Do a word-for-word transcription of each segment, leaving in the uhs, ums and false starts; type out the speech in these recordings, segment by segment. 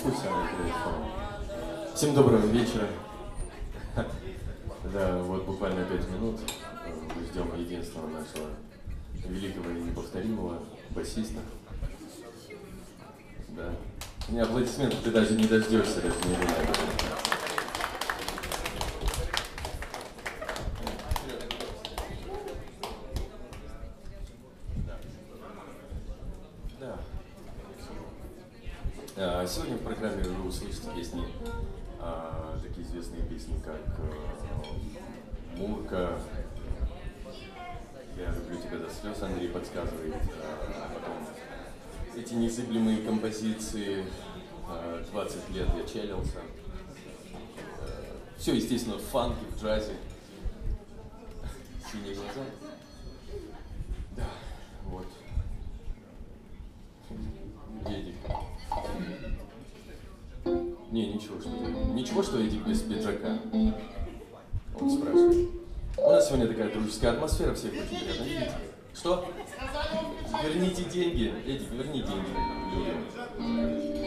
Пусть она играет фон. Всем доброго вечера. Да, вот буквально пять минут мы ждем единственного нашего великого и неповторимого басиста. Да. Не, аплодисментов ты даже не дождешься, даже не знаю. Сегодня в программе вы услышите песни, а, такие известные песни, как а, «Мурка», «Я люблю тебя до слез», Андрей подсказывает, а, потом эти незыблемые композиции, а, «двадцать лет я челился», а, все, естественно, в фанке, в джазе, «Синие глаза». Да, вот. Едик. Не, ничего, что ты. Ничего, что Эдик без пиджака. Он спрашивает. У нас сегодня такая дружеская атмосфера, всех очень приятно видеть. Что? Верните деньги. Эдик, верни деньги людям.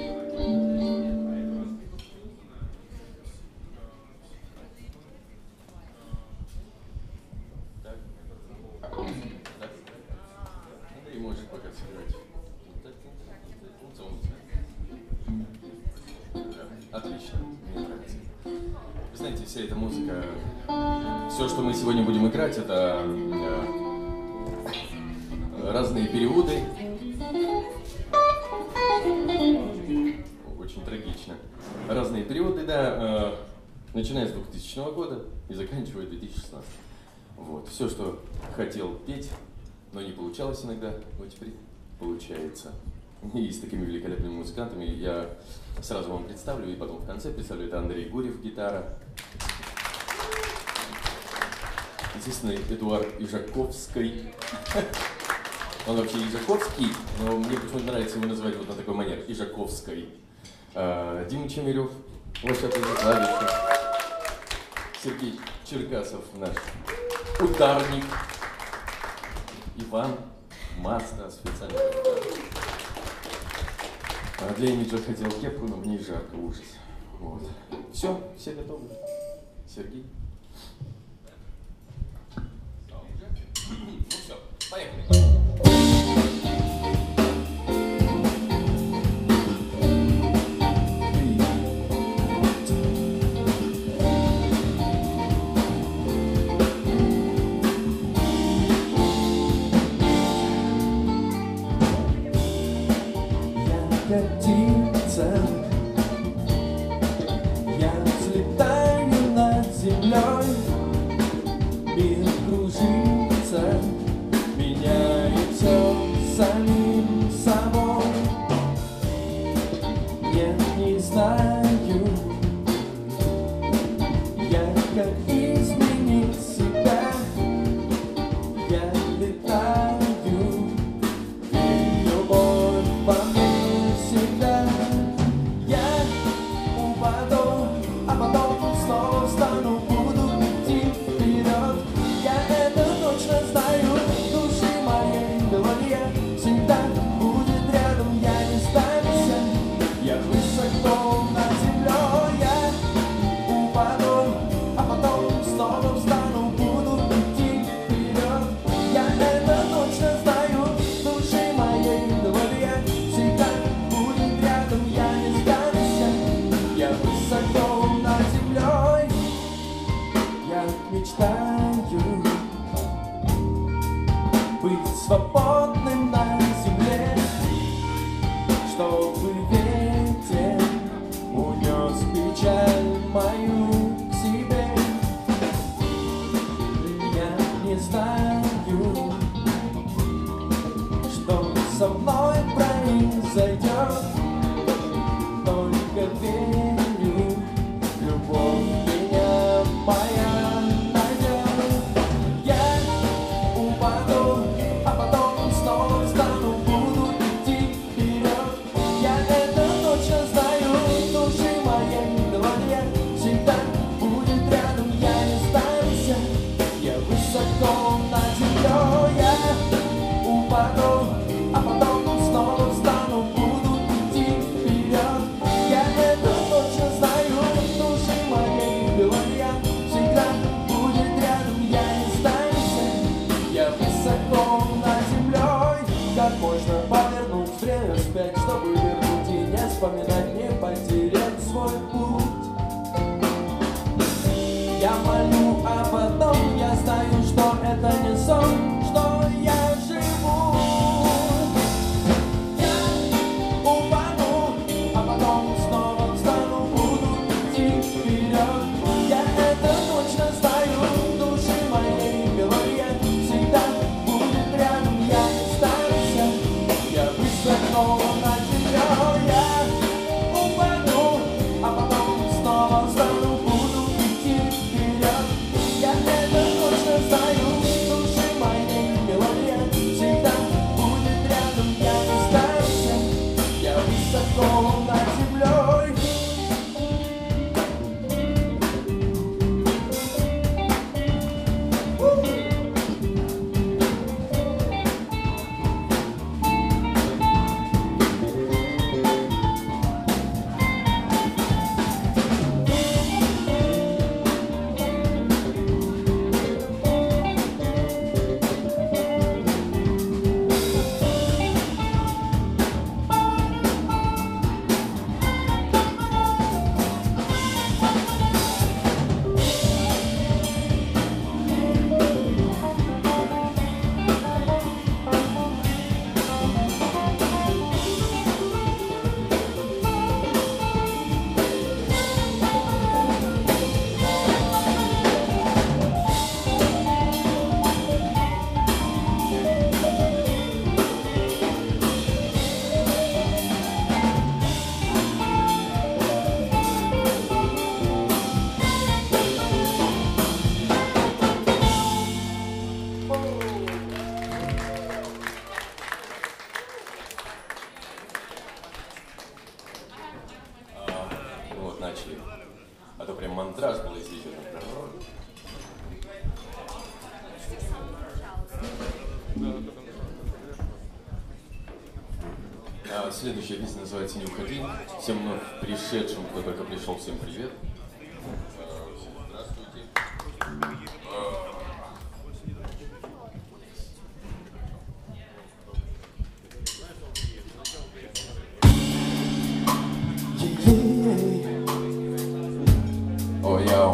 Так. Так. Андрей может пока сыграть. Отлично, мне нравится. Вы знаете, вся эта музыка, все, что мы сегодня будем играть, это э, разные переводы. Очень трагично. Разные переводы, да, э, начиная с двухтысячного года и заканчивая две тысячи шестнадцатым. Вот, все, что хотел петь, но не получалось иногда, вот теперь получается. И с такими великолепными музыкантами я сразу вам представлю, и потом в конце представлю. Это Андрей Гурьев, гитара. Естественно, Эдуард Ижаковский. Он вообще Ижаковский, но мне почему-то нравится его называть вот на такой манер. Ижаковский. А, Дима Чемерев, ваш клавишник. Сергей Черкасов, наш ударник. Иван Маста, специально. А для имиджа хотел кепку, но мне жарко, ужас. Вот. Все, все готовы. Сергей. Ну все, поехали. Птица, я взлетаю над землей, мир кружится, меняет все самим собой. Нет, не знаю я, как изменить себя. Я летаю, и любовь во мне. Мечтаю быть свободным на земле, чтобы ветер начали. А то прям мантраж был, если что. А следующая песня называется «Не уходи». Всем вновь пришедшим, кто только пришел, всем привет. Здравствуйте. Oh, yo.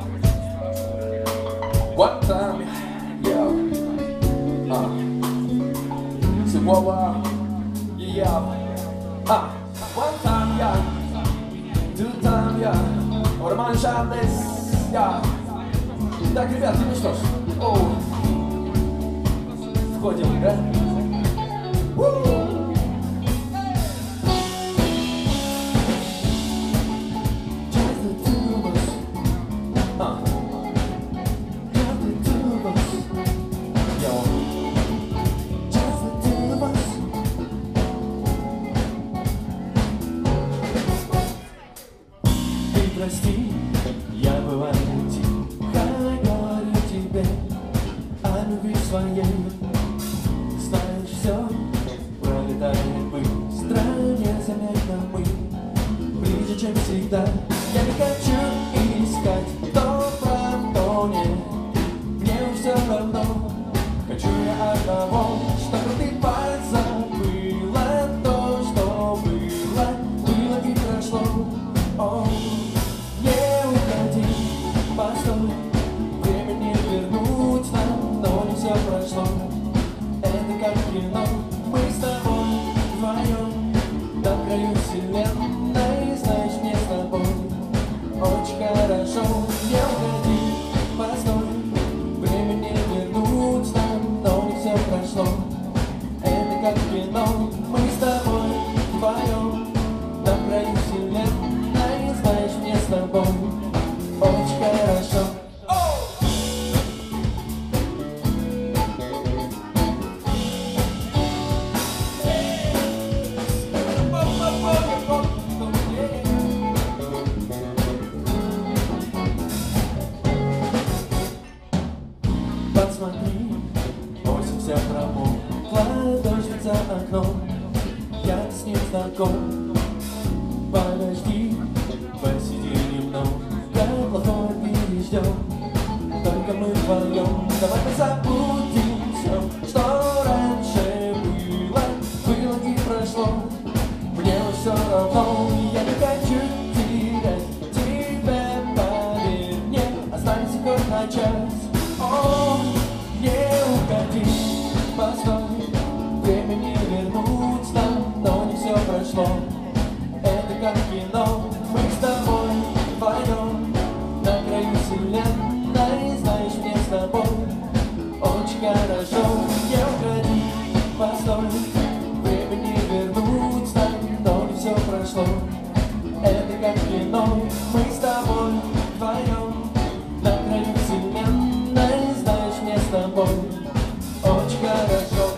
One time, yo. Uh. Say, whoa, whoa. Yeah, yeah. Uh. One time, yeah. Two time, yeah. Or man Charles, yeah. Так, ребят, ну что ж. Оу. Входим, да? Woo! Прости, я бываю тихо, говорю тебе о любви своей. Знаешь, все пролетает быстро, незаметно мы, ближе, чем всегда. Я не хочу искать, кто прав, кто нет, мне уж все равно. Хочу я одного, чтобы ты позабыла то, что было, было и прошло. О, постой, время не вернуть нам, но не все прошло. Это как кино, мы с тобой вдвоем на краю вселенной, знаешь, мне с тобой очень хорошо. Не уходи, постой, время не вернуть нам, но не все прошло. Это как кино, мы с тобой вдвоем на краю вселенной, знаешь, мне с тобой очень хорошо. Посмотри, осень вся промокла, дождь за окном, я с ним знаком. Подожди, посиди немного, плохого переждем, только мы вдвоем. Давай мы забудем все, что раньше было, было и прошло. Мне все равно, я не хочу терять тебя, поверь мне, останься хоть на час. О, не уходи, постой, время не вернуть нам, но не все прошло. Это как кино, мы с тобой вдвоем на краю вселенной, знаешь, мне с тобой очень хорошо. Не уходи, постой, время не вернуть нам, но не все прошло. Это как кино, мы с тобой вдвоем на краю вселенной, знаешь, мне с тобой очень хорошо.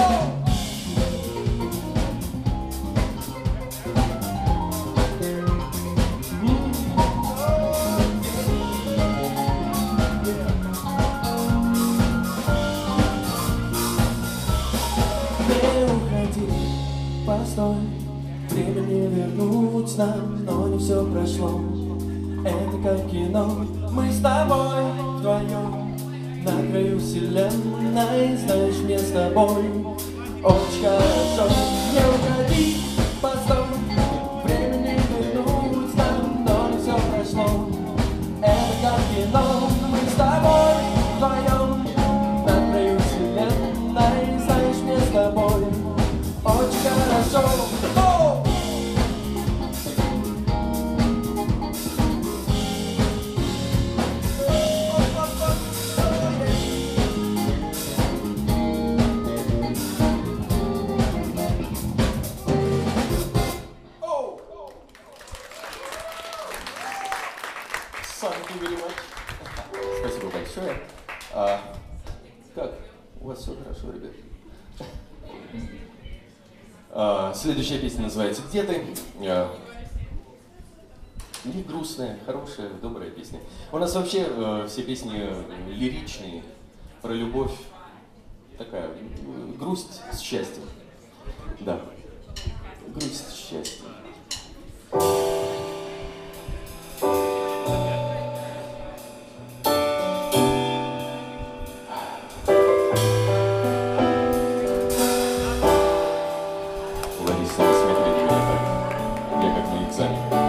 Постой, время не вернуть нам, но не все прошло. Это как кино, мы с тобой вдвоем на краю вселенной, знаешь, мне с тобой очень хорошо. Не уходи, постой, время не вернуть нам, но не все прошло. Это как кино, мы с тобой вдвоем на краю вселенной, знаешь, мне с тобой очень хорошо. О! Спасибо большое. А, как? У вас все хорошо, ребят? А, следующая песня называется «Где ты?». А, не грустная, хорошая, добрая песня. У нас вообще э, все песни лиричные, про любовь. Такая грусть с счастьем. Да. Грусть с счастьем. Лариса, не смотрите меня так. Я как на экзамене.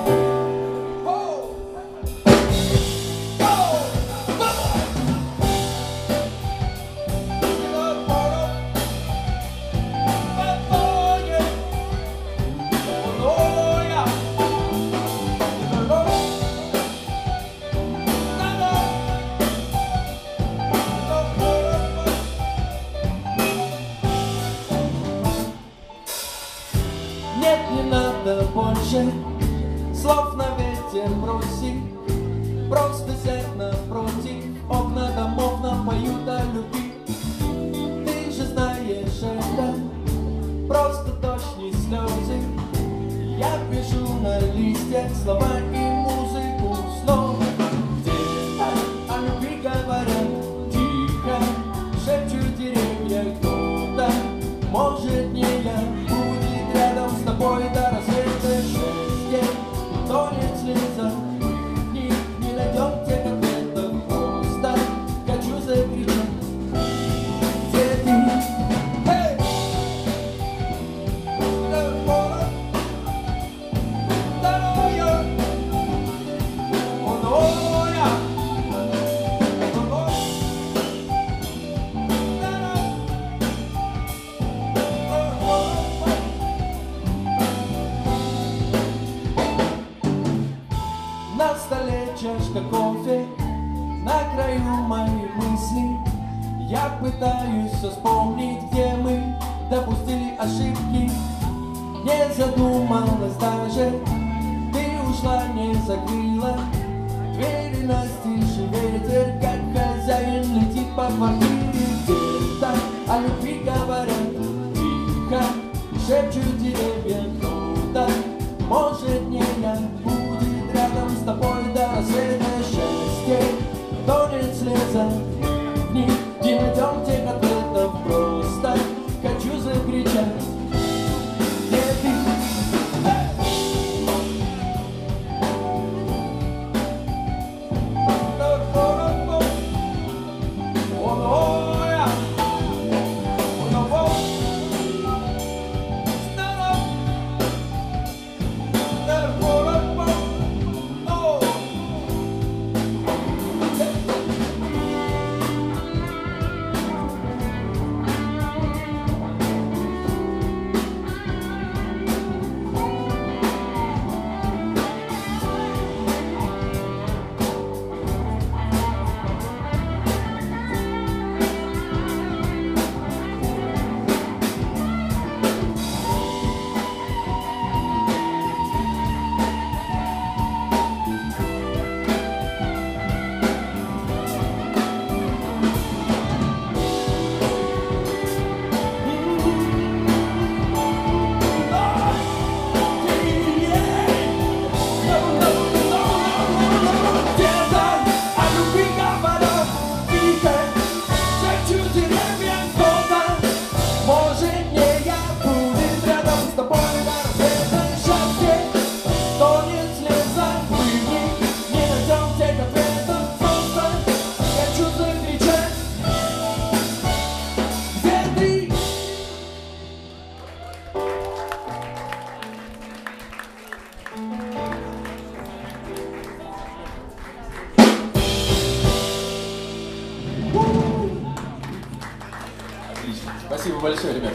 Нет, не надо больше слов на ветер броси. Просто сядь напротив, окна домов нам поют о любви. Ты же знаешь это, просто дождь, не слезы. Я пишу на листьях слова и музыку снов. Где-то о любви говорят тихо, шепчут деревья кто-то. Может, не я, будет рядом с тобой до рассвета счастье. Тонет слеза, в них не найдем тех ответов. Просто хочу закричать. Где ты? Эй! На столе чашка кофе, на краю моих мыслей. Я пытаюсь вспомнить, где мы допустили ошибки. Не задумалась даже, ты ушла, не закрыла двери настежь, ветер, как хозяин, летит по квартире. Где-то о любви говорят тихо, шепчут деревья кто-то. Может, не я, будет рядом с тобой до рассвета счастье. Тонет слеза, в них не найдем тех ответов. Просто хочу закричать. Где ты? Спасибо большое, ребят.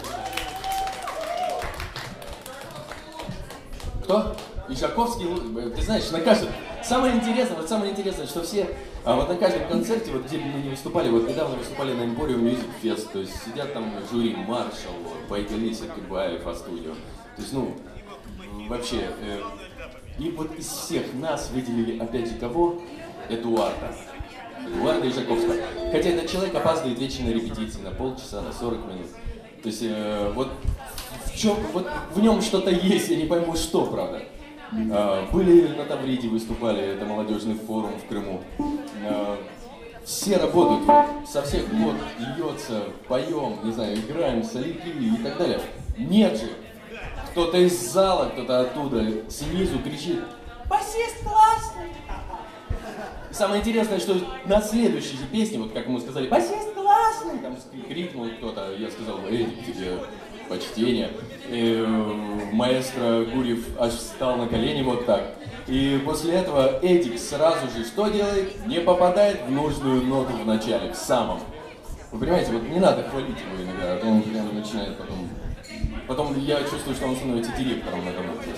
Кто? Ишаковский, ты знаешь, на каждом... Самое интересное, вот самое интересное, что все, а вот на каждом концерте, вот где мы не выступали, вот недавно выступали на Emporium Music Fest, то есть сидят там жюри Маршал, Байгали, Сакибаев, А-студио. То есть, ну, вообще, э, и вот из всех нас выделили, опять же, кого? Эдуарда. Эдуарда Ишаковского. Хотя этот человек опаздывает вечно на репетиции, на полчаса, на сорок минут. То есть, э, вот, в чем, вот в нем что-то есть, я не пойму, что, правда. А, были на Тавриде, выступали, это молодежный форум в Крыму. А, все работают, со всех год льется, поем, не знаю, играем, соляки и так далее. Нет же! Кто-то из зала, кто-то оттуда, снизу кричит: «Басист классный!» Самое интересное, что на следующей же песне, вот как ему сказали: «Басист классный!» Там крикнул кто-то, я сказал: «Эдик, тебе почтение». И маэстро Гурьев аж встал на колени вот так. И после этого Эдик сразу же что делает? Не попадает в нужную ноту в начале, в самом. Вы понимаете, вот не надо хвалить его иногда, а то он прям начинает потом... Потом я чувствую, что он становится директором на этом оркестре.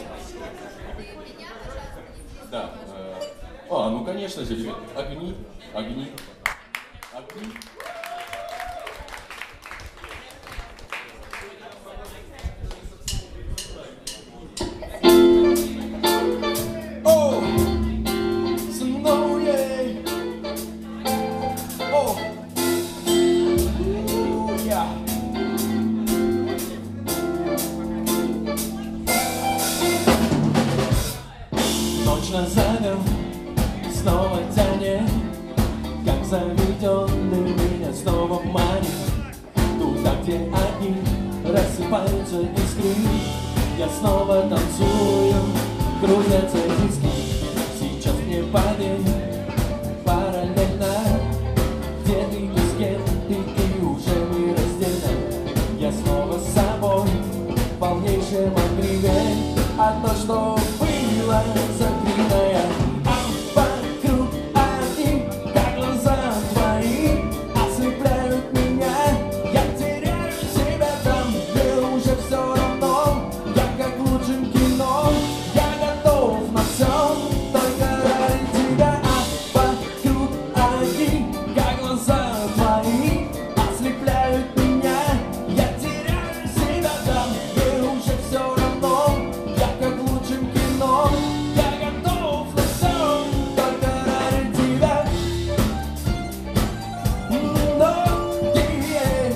Да. Э, а, ну конечно же, ребят, огни, огни, огни. О, снова ей. О, я. Ночь на завер снова тянет, как заведенный меня снова манит. Туда, где огни рассыпаются искры, я снова танцую, крутятся диски. Сейчас мне поверь, параллельно, где ты и с кем ты, и уже не раздельно. Я снова с собой в полнейшем огневе, а то, что было закрытое, а вокруг они, как глаза твои, ослепляют меня. Я теряю себя там, где уже все равно. Я как в лучшем кино, я готов на все, только ради тебя. А вокруг они, как глаза твои, ослепляют меня. Я теряю себя там, где уже все равно. Я как в лучшем кино, я готов на все, только ради тебя. Но, yeah.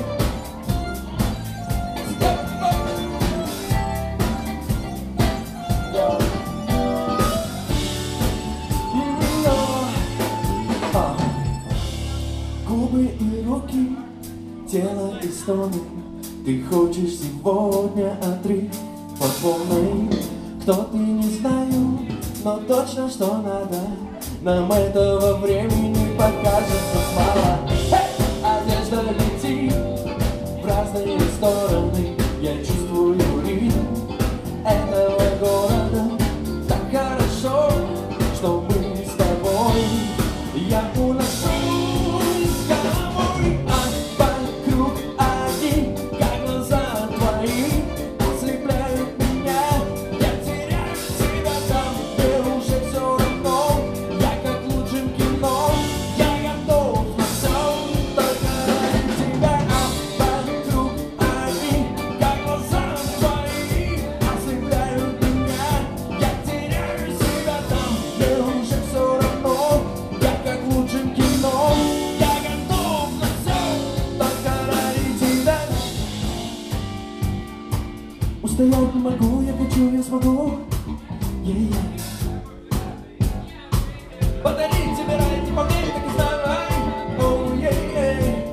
Но, а. Губы и руки, тело и стоны. Ты хочешь сегодня отрыв по полной. Кто ты, не знаю, но точно что надо. Нам этого времени покажется мало. Hey! Одежда летит в разные стороны. Я чувствую ритм этого города. Так хорошо, что мы с тобой. Я уношусь с головой, а вокруг они, как глаза твои, ослепляют меня. Я теряю себя там, где уже все равно. Я как в лучшем кино, я готов на все, только ради тебя. А вокруг они, как глаза твои, ослепляют меня. Я теряю себя там, где уже все равно. Я как в лучшем кино, я готов на все, только ради тебя. Устоять не могу, я хочу, я смогу. Yeah. Подарить тебе рай, не поверь, так и знай. Oh, yeah, yeah.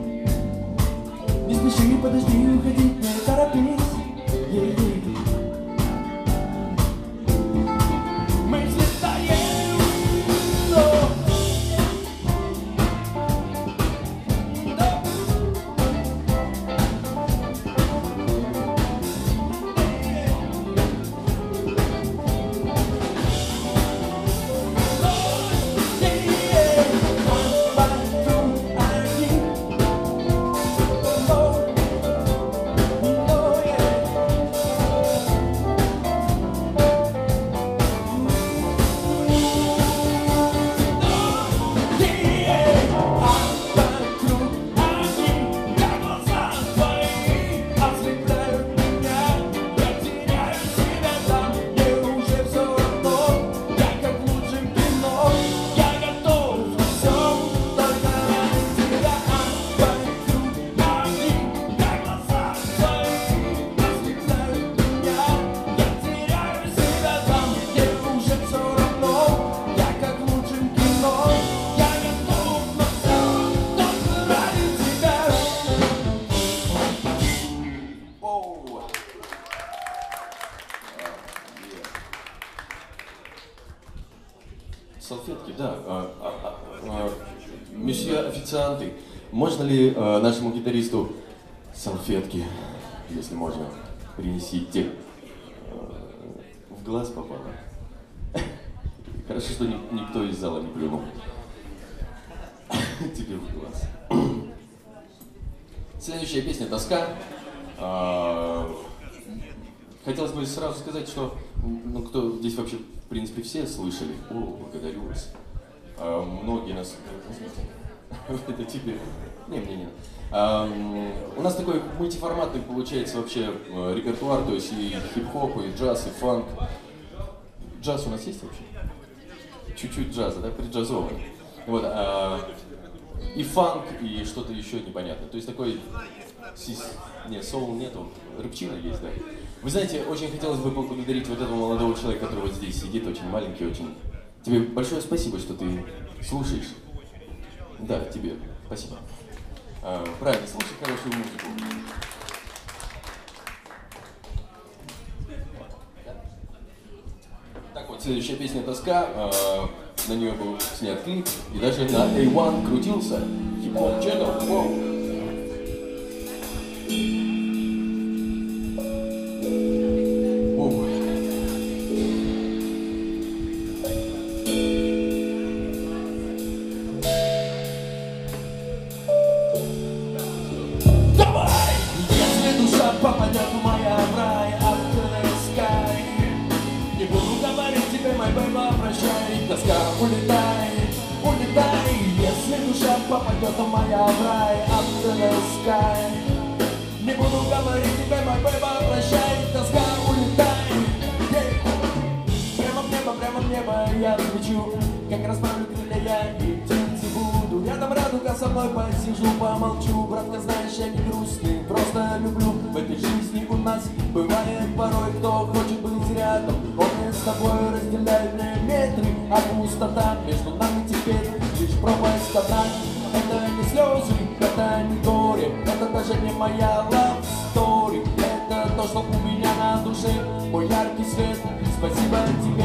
Не спеши, подожди, уходить, не торопись. Yeah, yeah. Мы взлетаем, но... но... Салфетки, да. А, а, а, месье официанты, можно ли а, нашему гитаристу салфетки, если можно, принесите? В глаз попало. Хорошо, что ни, никто из зала не плюнул. Тебе в глаз. Следующая песня «Тоска». А, хотелось бы сразу сказать, что ну, кто здесь вообще, в принципе, все слышали. О, благодарю вас. А, многие нас... Это тебе. Не, мне нет. А, у нас такой мультиформатный получается вообще репертуар, то есть и хип-хоп, и джаз, и фанк. Джаз у нас есть вообще? Чуть-чуть джаза, да, приджазованный. Вот, а, и фанк, и что-то еще непонятное. То есть такой... Сис... Не, соул нету, рыбчина есть, да. Вы знаете, очень хотелось бы поблагодарить вот этого молодого человека, который вот здесь сидит, очень маленький, очень... Тебе большое спасибо, что ты слушаешь. Да, тебе спасибо. А, правильно, слушай хорошую музыку. Так вот, следующая песня «Тоска». А, на нее был снят клип, и даже на эй один крутился хип-хоп channel. Посижу, помолчу, братка, знаешь, я не грустный, просто люблю. В этой жизни у нас бывает порой, кто хочет быть рядом. Он и с тобой разделяет метры, а пустота между нами теперь лишь пропасть одна. Это не слезы, это не горе, это даже не моя love story. Это то, что у меня на душе, мой яркий свет. Спасибо тебе.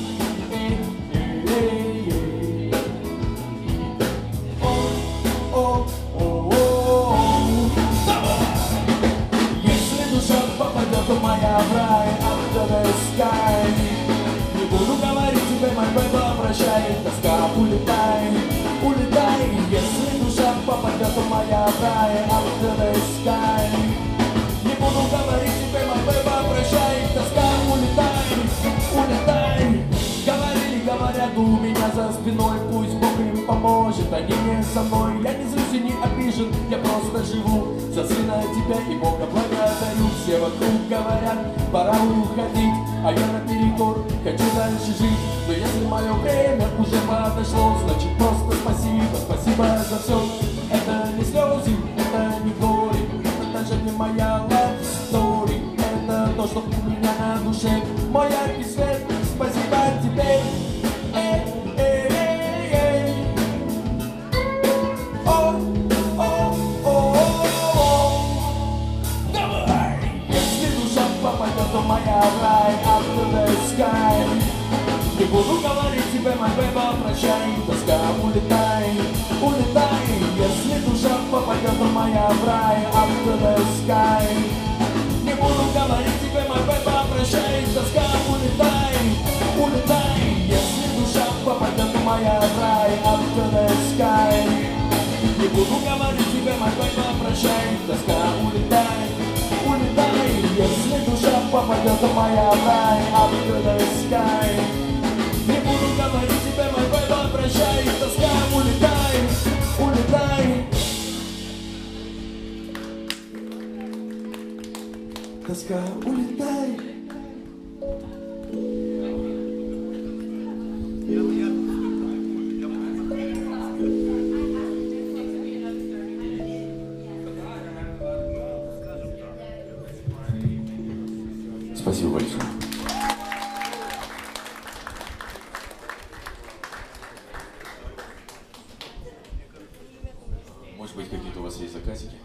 Моя в рай, under the sky. Не буду говорить тебе, мой бэйба, прощай. Тоска, улетай, улетай. Если душа попадет в моя в рай, under the sky. Не буду говорить тебе, мой бэйба, прощай. Тоска, улетай, улетай. Говорили, говорят у меня за спиной, пусть Бог им поможет, они не со мной. Я не злюсь и не обижен, я просто живу за сына тебя и Бога благодарю. Все вокруг говорят, пора уходить, а я наперекор хочу дальше жить. Но если мое время уже подошло, значит просто спасибо, спасибо за все. Это не слезы, это не горе, это даже не моя love story. Это то, что у меня на душе, мой яркий свет. Спасибо тебе. Эй, эй, эй, эй. О, о, о, о. Давай! Если душа попадет в моя рай, under the sky. Не буду говорить тебе, мой бэйба, прощай. Тоска, улетай, улетай. Если душа попадет в моя рай, under the sky. Не буду говорить тебе, мой бэйба, прощай. Тоска, улетай, улетай. Если душа попадет в моя рай, under the sky. Не буду говорить тебе, мой бэйба, прощай. Тоска, улетай, улетай. Если душа попадет в моя рай, under the sky. Не буду говорить тебе, мой бэйба, прощай. Тоска, улетай, улетай. Тоска, улетай. Спасибо большое. Может быть, какие-то у вас есть заказики?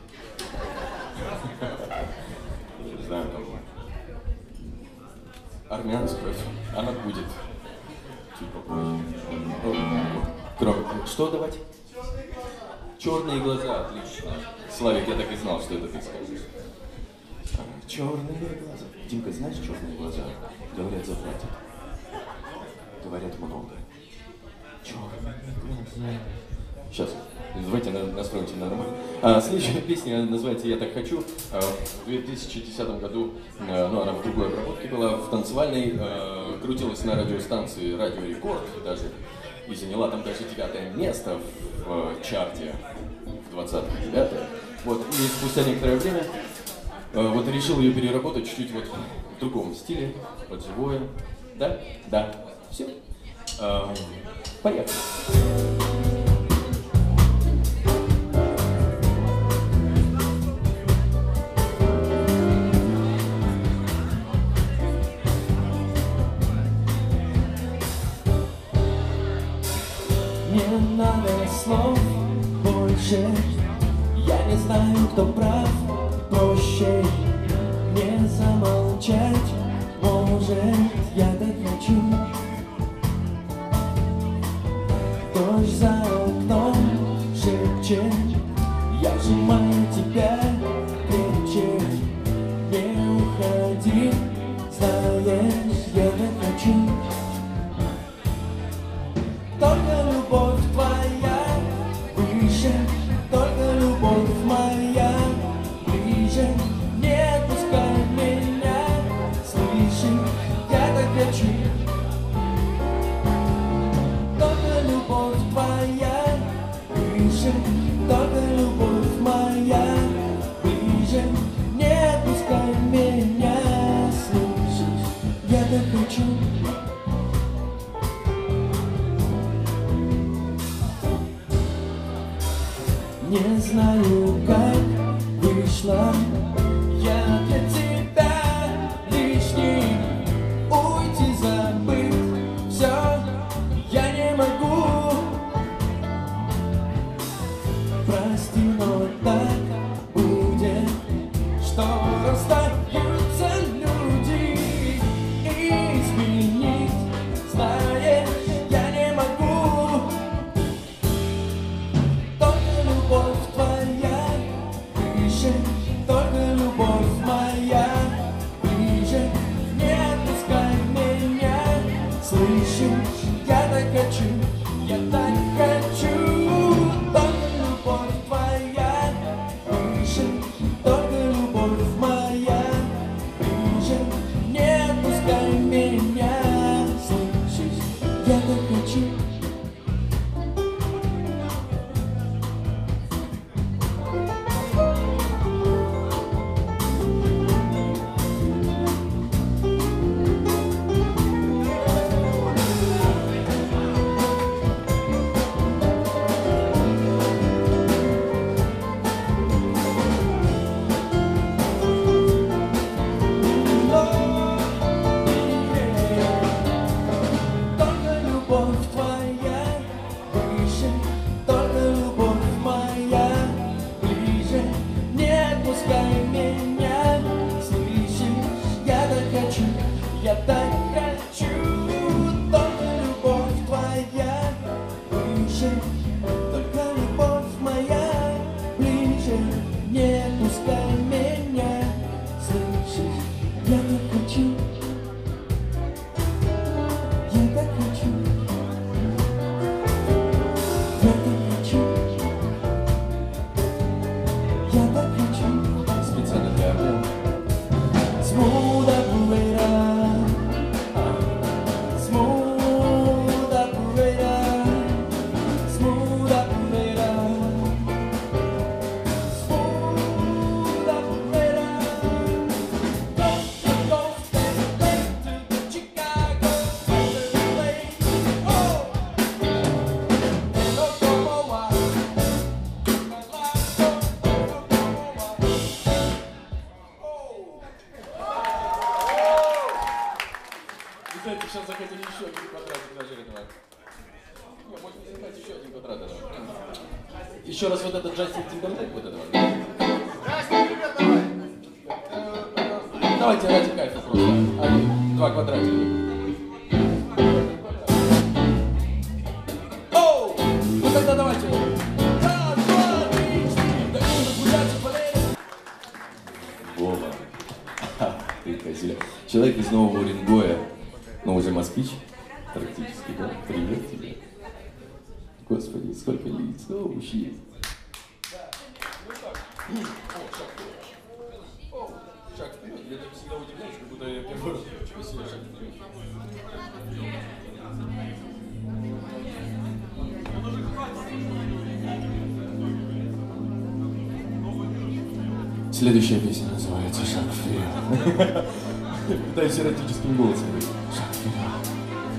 Не знаю, там армянскую, она будет чуть попозже. Что давать? Черные глаза, отлично. Славик, я так и знал, что это ты скажешь. Черные глаза. Димка, знаешь черные глаза? Говорят, заплатят. Говорят много. Черные глаза. Сейчас, давайте настроимся на нормально. А, следующая песня называется «Я так хочу». А, в две тысячи десятом году, а, ну она в другой обработке была, в танцевальной, а, крутилась на радиостанции «Радио Рекорд» даже. И заняла там даже девятое место в, в чарте, в двадцатом девятое. Вот, и спустя некоторое время э, вот решил ее переработать чуть-чуть вот в другом стиле, под живое. Да? Да. Все. Э, поехали. Не надо слов больше, я не знаю, кто прав. Проще не замолчать, может, я так хочу. Дождь за окном шепчет, я сжимаю тебя крепче. Не уходи, знаешь, я так хочу. Только любовь твоя выше, только любовь моя ближе. Не отпускай меня, слышишь, я так хочу. Только любовь твоя выше, только любовь моя ближе. Не отпускай меня, слышишь, я так хочу. Не знаю, как вышло, я для тебя лишний. Уйти, забыть все я не могу. Прости, но так будет, что расстаются люди. И изменить, знаешь, я не могу. Любовь твоя выше, только любовь моя ближе. Не отпускай меня, слышишь, я так хочу, я так хочу. Только любовь твоя выше, только любовь моя ближе. Не отпускай меня, слышишь, я так хочу. Я так хочу, только любовь твоя выше, только любовь моя ближе. Не отпускай меня, слышишь, я так хочу, я так хочу, я так хочу, я так хочу. Специально для Армена. Smooth operator. Знаете, сейчас захотели еще один квадратик даже этого. Не, можно заказать еще один квадрат этого. Еще раз вот этот Джастин Тимберлейк вот этого. Давайте ради кайфа просто. Один, два квадратика. Оу! Вот это человек из Нового Уренгоя, но уже москвич, практически, да? Привет тебе. Господи, сколько лиц, о, мужчин. О, шаг вперед. Я так всегда удивляюсь, как будто я первый раз ничего себе шаг вперед. Следующая песня называется «Шаг вперед». Пытаюсь эротическим голосом говорить. Шаг вперед.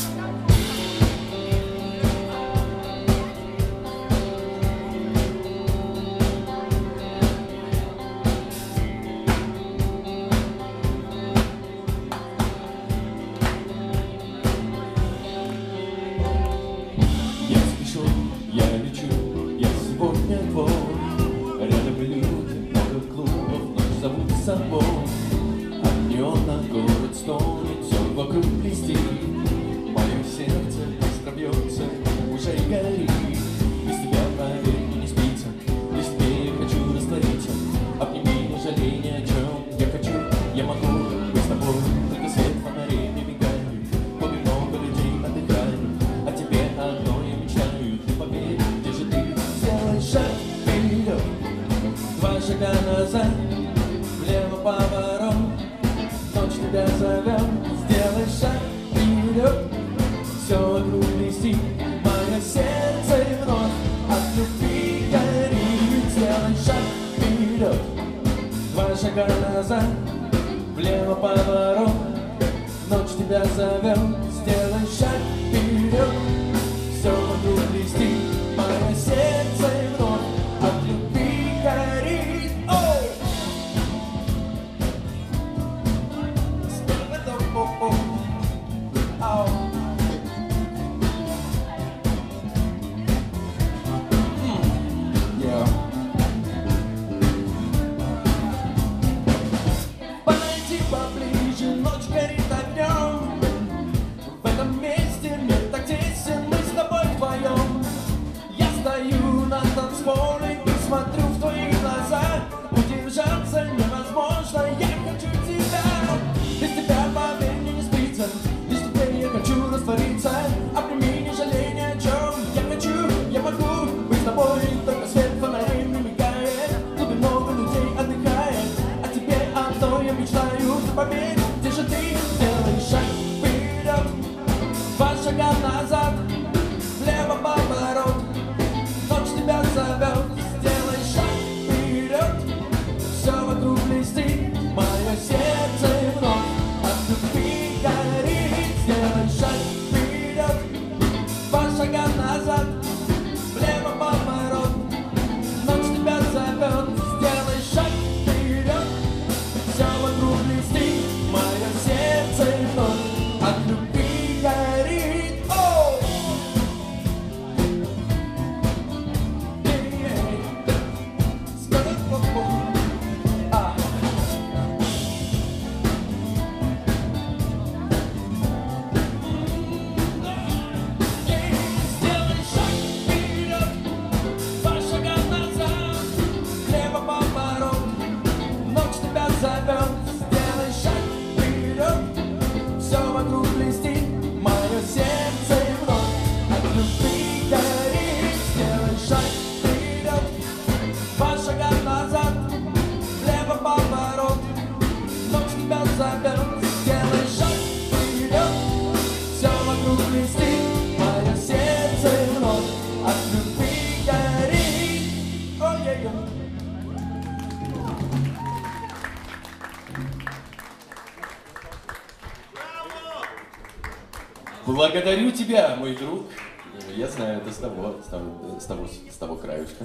Благодарю тебя, мой друг. Я знаю, это с того, с того, с того, с того краюшка.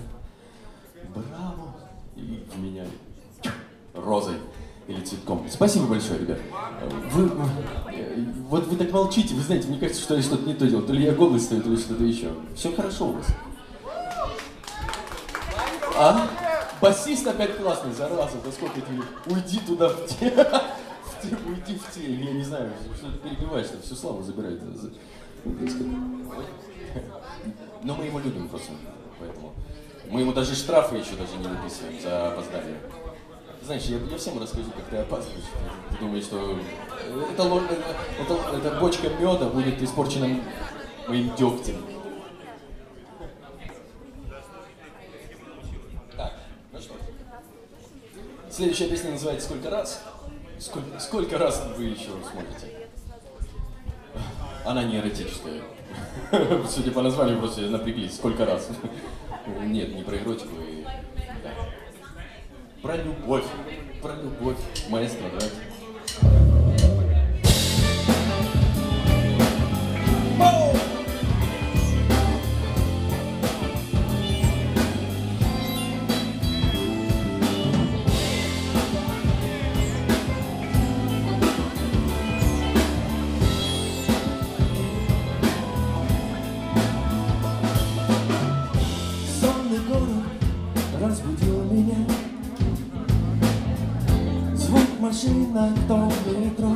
Браво! И в меня розой или цветком. Спасибо большое, ребят. Вы, вот вы так молчите, вы знаете, мне кажется, что я что-то не то делаю. То ли я голый стою, то ли что-то еще. Все хорошо у вас. А? Басист опять классный, зараза, да сколько ты... Уйди туда в те... Уйди в тень, я не знаю, что ты перебиваешь, что всю славу забирает. Но мы его любим просто, поэтому... Мы ему даже штрафы еще даже не выписываем за опоздание. Знаешь, я, я всем расскажу, как ты опаздываешь. Ты думаешь, что это, это, это, это бочка меда будет испорчена моим дегтем. Так, ну что? Следующая песня называется «Сколько раз?». Сколько, сколько раз вы еще смотрите? Она не эротическая. Судя по названию, просто напряглись. Сколько раз? Нет, не про эротику. И... Да. Про любовь. Про любовь. Маэстро, да? Разбудил меня звук машинок в том метро.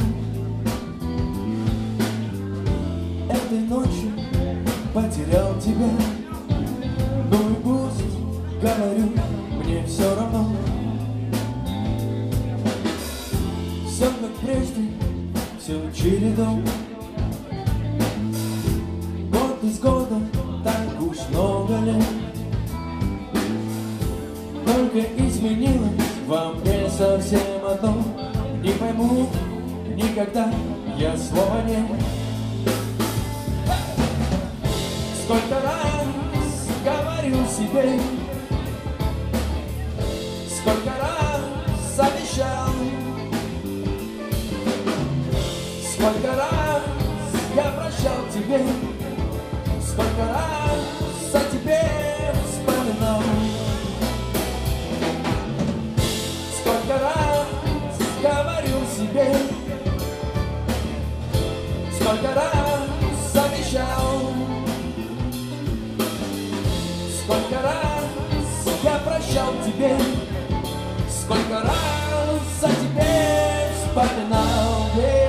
Этой ночью потерял тебя. Ну и пусть, говорю, мне все равно. Все как прежде, все чередом. Год из года, так уж много лет. Только изменилось во мне совсем одно. Не пойму никогда я слова нет. Сколько раз говорю себе, сколько раз обещал, сколько раз я прощал тебе, сколько раз о тебе вспоминал. Сколько раз говорю себе, сколько раз обещал, сколько раз я прощал тебе, сколько раз о тебе вспоминал.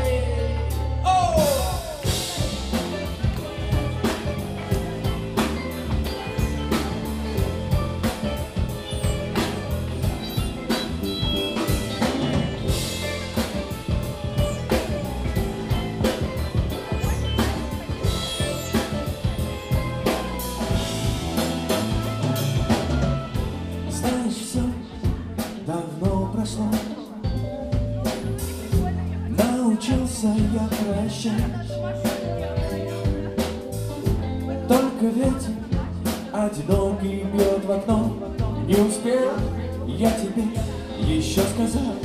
Научился я прощать, только ветер одинокий бьет в окно. Не успел я тебе еще сказать,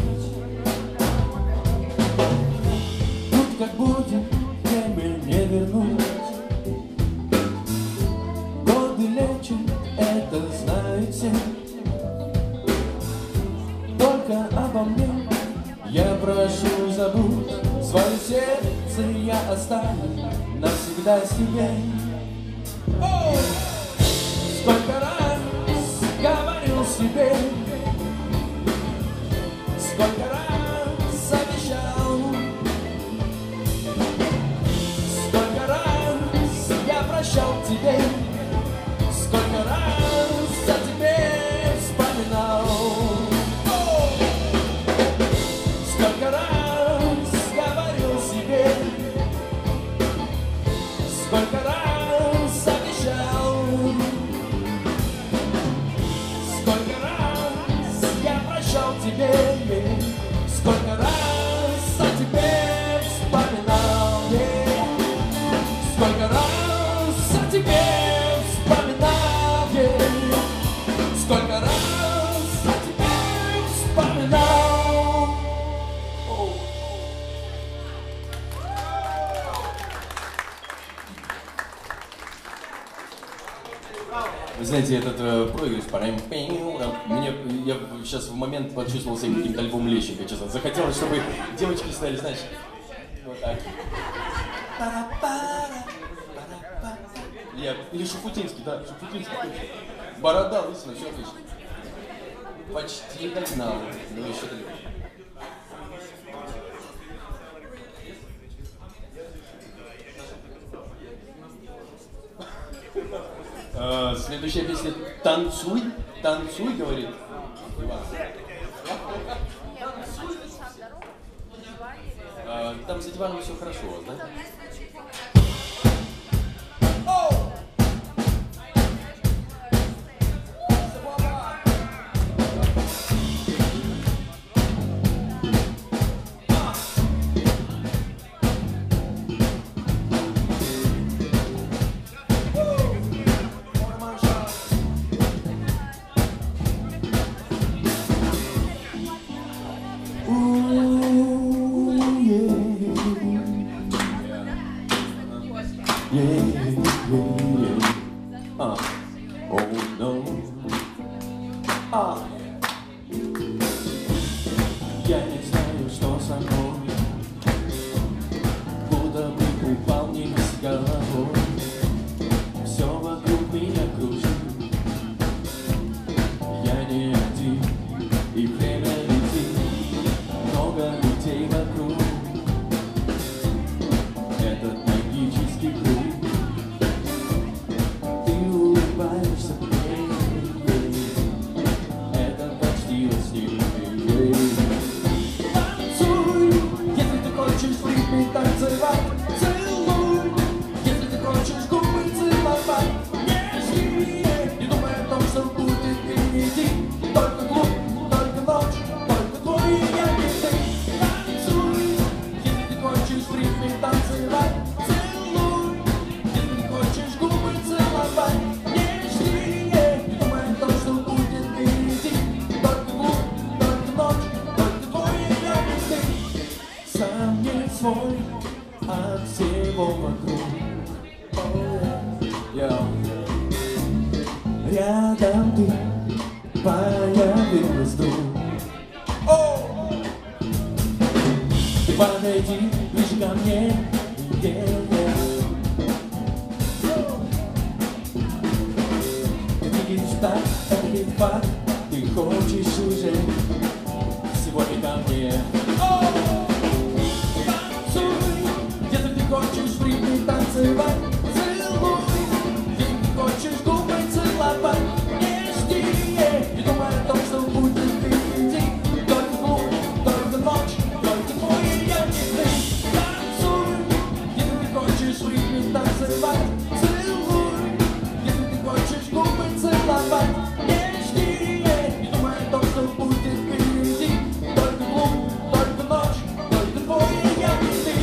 тут как будет время не вернуть. Годы лечат, это знают все. Только обо мне я прошу, забудь. Свое сердце я оставлю навсегда себе. О! Сколько раз говорил себе, сколько раз обещал, сколько раз я прощал тебе, сколько раз о тебе вспоминал. Сколько раз говорил себе, сколько раз обещал, сколько раз я прощал тебе, сколько раз о тебе вспоминал, сколько раз о тебе вспоминал, сколько раз о тебе вспоминал. Вы знаете, этот э, проигрыш, мне, я сейчас в момент почувствовал себя каким-то альбом Лещенко, честно. Захотелось, чтобы девочки стали, знаешь, вот так. Я, или Шуфутинский, да, Шуфутинский. Борода, лысина, все отлично. Почти догнал, но еще далеко. Uh, следующая песня «Танцуй», «Танцуй», говорит Иван. фестивале все хорошо у вас, да? Я не знаю, что со мной, будто бы упал вниз с головой. Все вокруг меня кружит, я не один, и время летит, много людей вокруг. Этот магический круг, ты улыбаешься мне, это почти во сне. Танцевать, целуй, если ты хочешь губы целовать, нежнее, не думай о том, что будет впереди. Только клуб, только ночь, только твой и я, не ты. Танцуй, если ты хочешь в ритме танцевать, целуй, если ты хочешь губы целовать, нежнее, не думай о том, что будет впереди. Только клуб, только ночь, только твой и я, не ты. Сам не свой от всего вокруг. Oh, yeah. Рядом ты появилась вдруг. Oh. Ты подойди ближе ко мне, yeah, yeah. Ты видишь так, это ведь факт. Ты хочешь уже сегодня ко мне. Oh. Хочешь в ритме танцевать, целуй, если ты хочешь губы целовать, нежнее, не думай о том, что будет впереди. Только клуб, только ночь, только твой и я, не ты. Танцуй, если ты хочешь в ритме танцевать, целуй, если ты хочешь губы целовать, нежнее, не думай о том, что будет впереди. Только клуб, только ночь, только твой и я, не ты.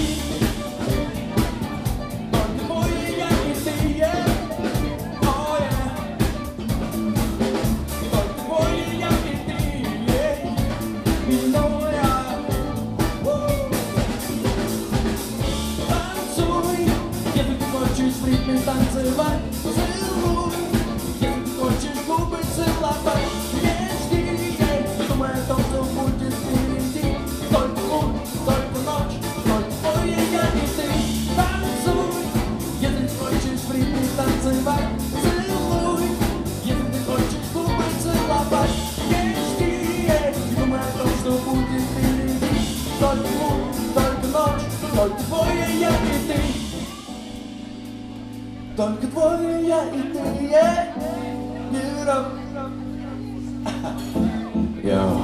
Танцевать, целуй, если ты хочешь губы целовать, нежнее, не думай о том, что будет впереди. Только клуб, только ночь, только твой и я, не ты. Танцуй, если ты хочешь в ритме танцевать, целуй, если ты хочешь губы целовать, нежнее, не думай о том, что будет впереди. Только клуб, только ночь, только твой и я, не ты. Только твой я и ты, yeah. Yeah.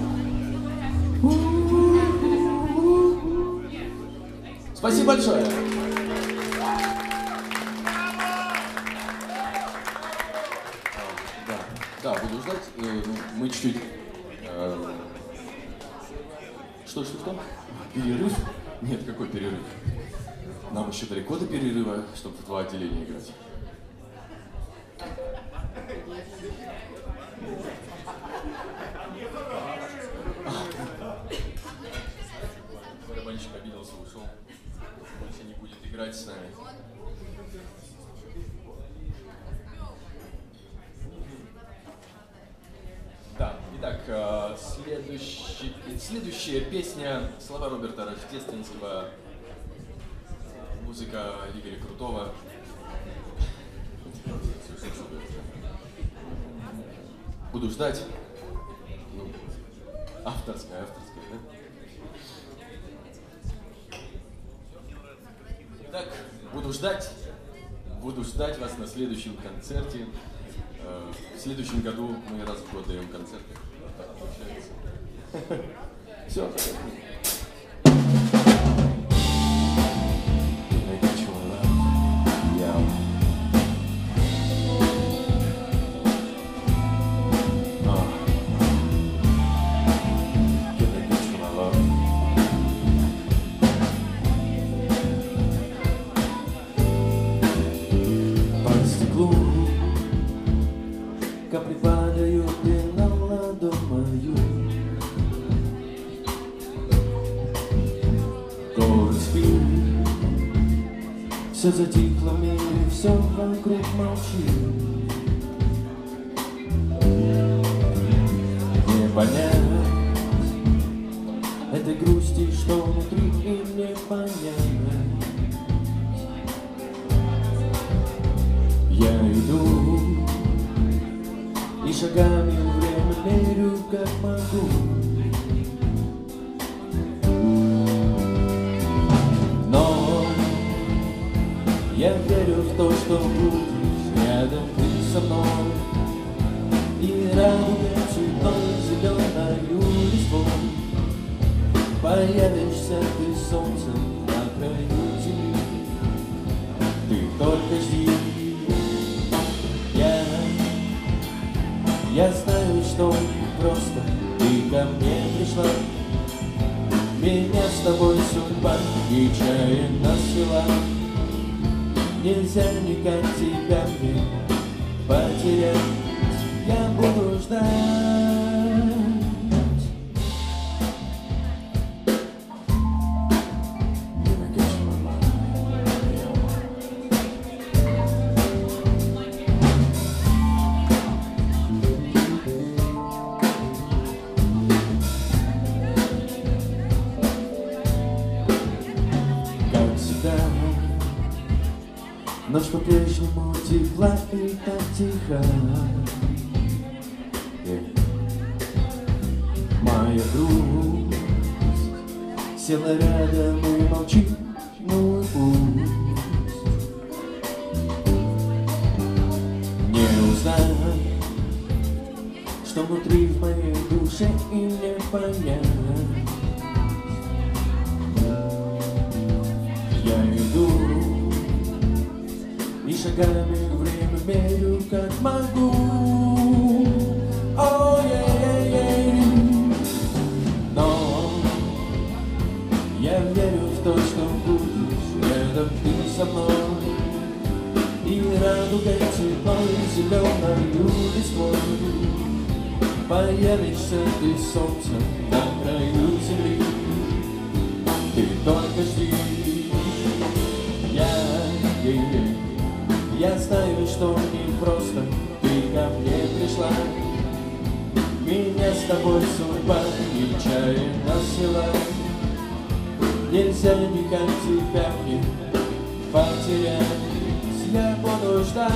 Спасибо большое. Да, да, буду ждать. Мы чуть-чуть... Что, что, что? Перерыв? Нет, какой перерыв? Нам еще далеко до перерыва, чтобы в два отделения играть. Барабанщик обиделся, ушел. Больше не будет играть с нами. Да, итак, следующий, следующая песня, слова Роберта Рождественского. Музыка Игоря Крутого. Буду ждать. Ну, авторская, авторская, да? Так, буду ждать. Буду ждать вас на следующем концерте. В следующем году мы раз в год даем концерты. Так получается. Все. затихло в мире, все вокруг молчит. Не понять этой грусти, что внутри, и не понять. Я иду и шагами время мерю, как могу. Но я верю в то, что будешь рядом ты со мной. И радуга цветной зеленою листвой. Появишься ты солнцем на краю земли. Ты только жди. Я, я знаю, что не просто ты ко мне пришла. Меня с тобой судьба нечаянно свела. Нельзя никак тебя мне потерять. Я буду ждать. Как всегда, ночь по-прежнему тепла и так тиха. Моя грусть села рядом и молчит, ну и пусть. Не узнать, что внутри в моей душе, и не понять. Я иду и шагами время мерю, как могу. Oh, yeah, yeah, yeah. Но я верю в то, что будешь рядом ты со мной. И радугой цветной зеленою листвой. Появишься ты солнцем на краю земли. Ты только жди. Я, я, я, я знаю, что не просто ты ко мне пришла. Меня с тобой судьба нечаянно свела. Нельзя никак тебя мне потерять. Я буду ждать.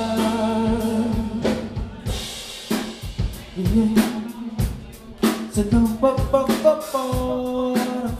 Yeah. So don't pop pop pop pop.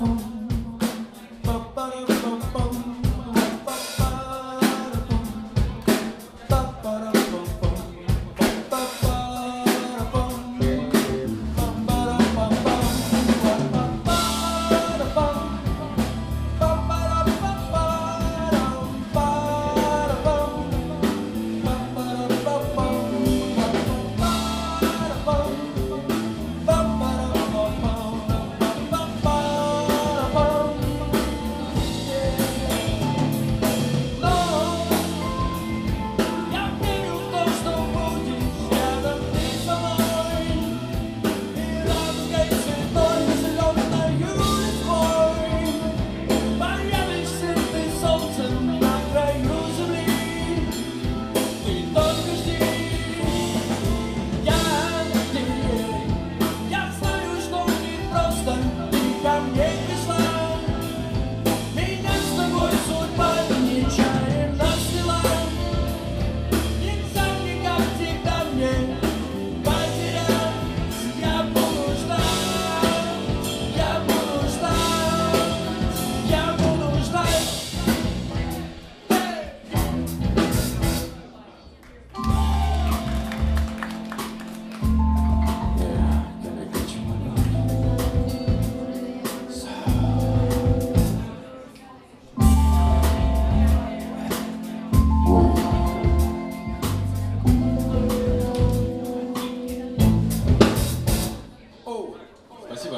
Спасибо.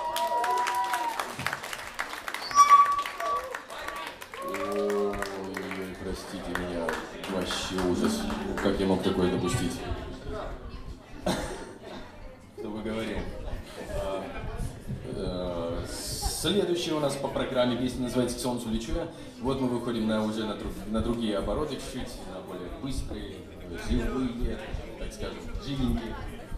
Ой, простите меня, вообще ужас. Как я мог такое допустить? Что вы говорили? Следующая у нас по программе песня называется «К солнцу лечу я». Вот мы выходим на, уже на, друг, на другие обороты чуть-чуть, на более быстрые, живые, так скажем, живенькие.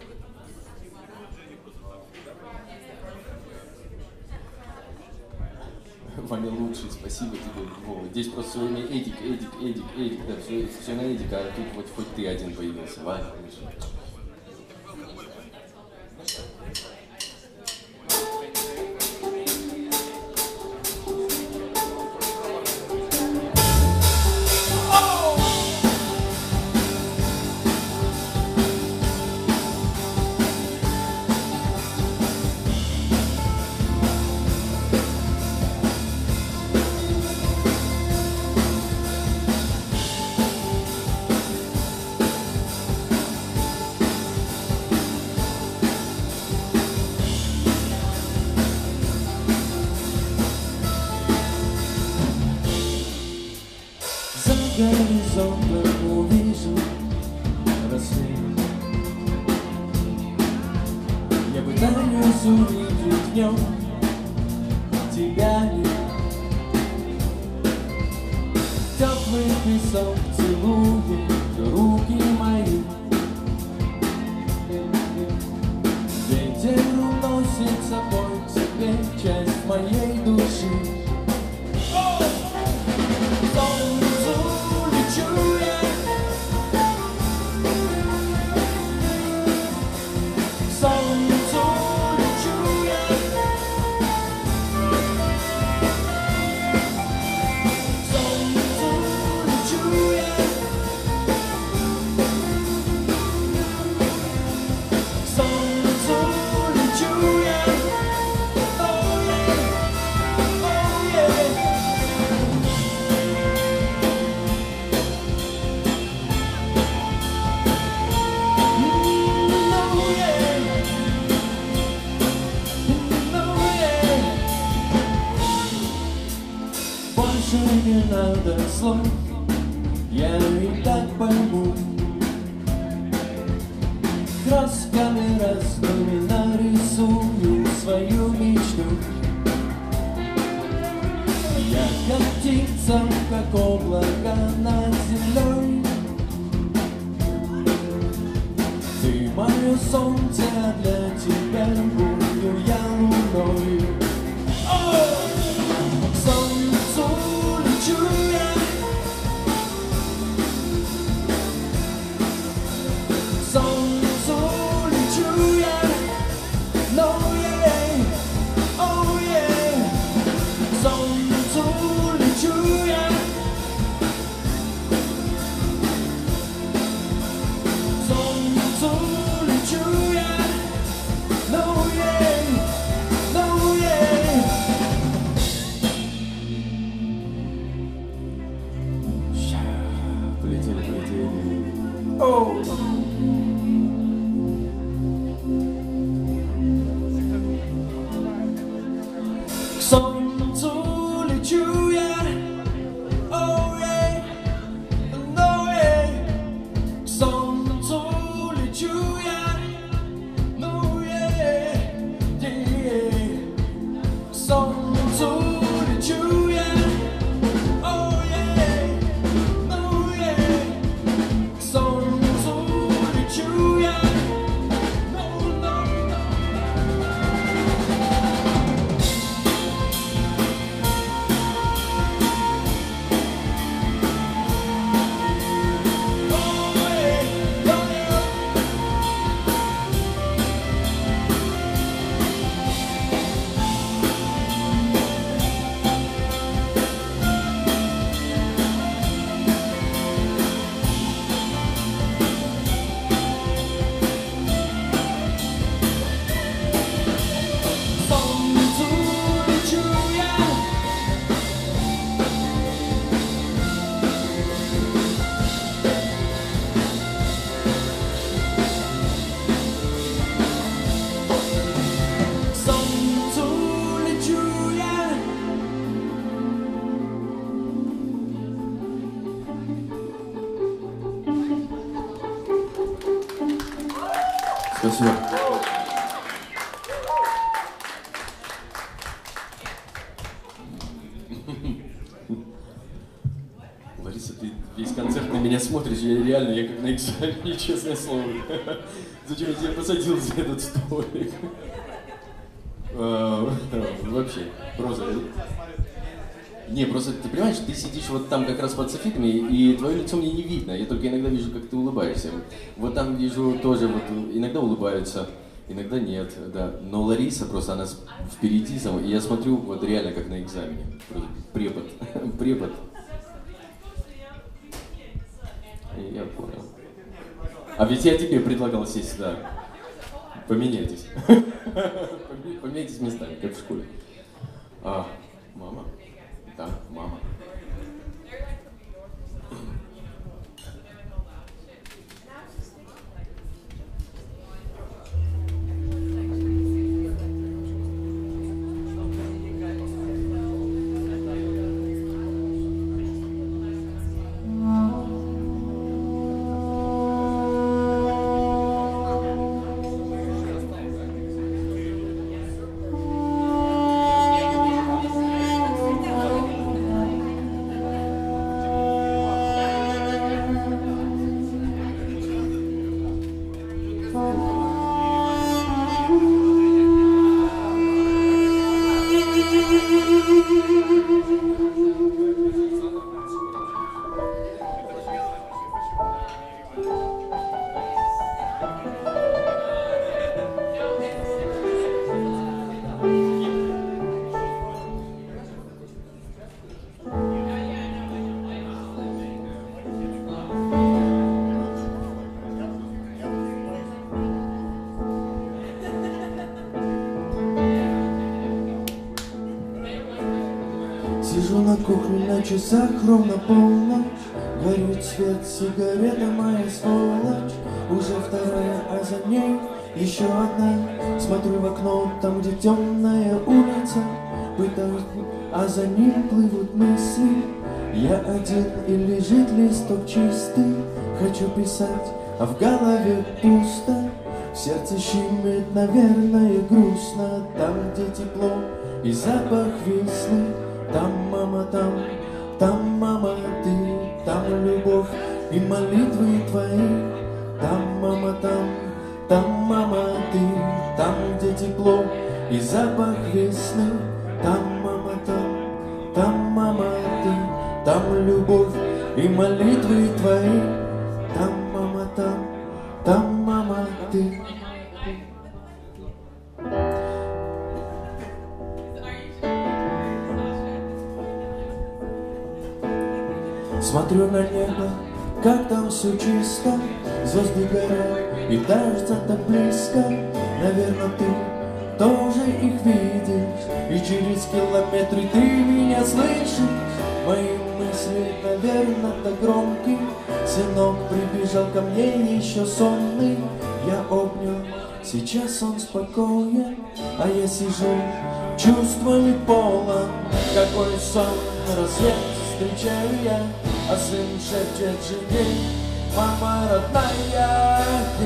Ваня лучший, спасибо тебе, Вова. Здесь просто все время Эдик, Эдик, Эдик, Эдик, да, все, все на Эдика, а тут вот хоть ты один появился, Ваня лучший. Горизонтом увижу рассвет. Я пытаюсь увидеть в нем тебя нет. Теплый песок целует руки мои. Ветер уносит с собой к себе часть моей души. Не надо слов, я и так пойму. Красками раздуми нарисую свою мечту. Я как птица, как облако над землей. Ты мое солнце, а для тебя буду я луной. К солнцу лечу я, oh yeah, no yeah. К солнцу лечу я, no yeah, yeah. К солнцу лечу я, oh yeah, no yeah. К солнцу лечу я. Спасибо. весь концерт на меня смотришь, я реально, я как на экзамене, честное слово. Зачем я тебя посадил за этот столик? Вообще, просто... Не, просто ты понимаешь, ты сидишь вот там как раз под софитами, и твое лицо мне не видно. Я только иногда вижу, как ты улыбаешься. Вот там вижу тоже, вот иногда улыбаются, иногда нет, да. Но Лариса просто, она впереди, и я смотрю вот реально как на экзамене. Препод, препод. Я понял. А ведь я тебе предлагал сесть сюда. Поменяйтесь. Поменяйтесь местами, как в школе. А, мама. Да, мама. Сижу на кухне на часах, ровно полночь. Горит свет, сигарета моя сволочь. Уже вторая, а за ней еще одна. Смотрю в окно, там где темная улица. Пытаюсь, а за ним плывут мысли. Я один и лежит листок чистый. Хочу писать, а в голове пусто. В сердце щемит, наверное, грустно. Там, где тепло и запах весны. Там, мама, там, там, мама, ты, там любовь и молитвы твои. Там, мама, там, там, мама, ты, там, где тепло и запах весны. Там, мама, там, там, мама, ты, там любовь и молитвы твои. Там, мама, там, там, мама, ты. Смотрю на небо, как там все чисто. Звезды горят, и дождь так близко. Наверное, ты тоже их видишь. И через километры ты меня слышишь. Мои мысли, наверное, так громкие. Сынок прибежал ко мне еще сонный. Я обнял, сейчас он спокоен. А я сижу, чувствами полон. Какой сон, рассвет встречаю я. А сын шепчет жене: мама родная, ты.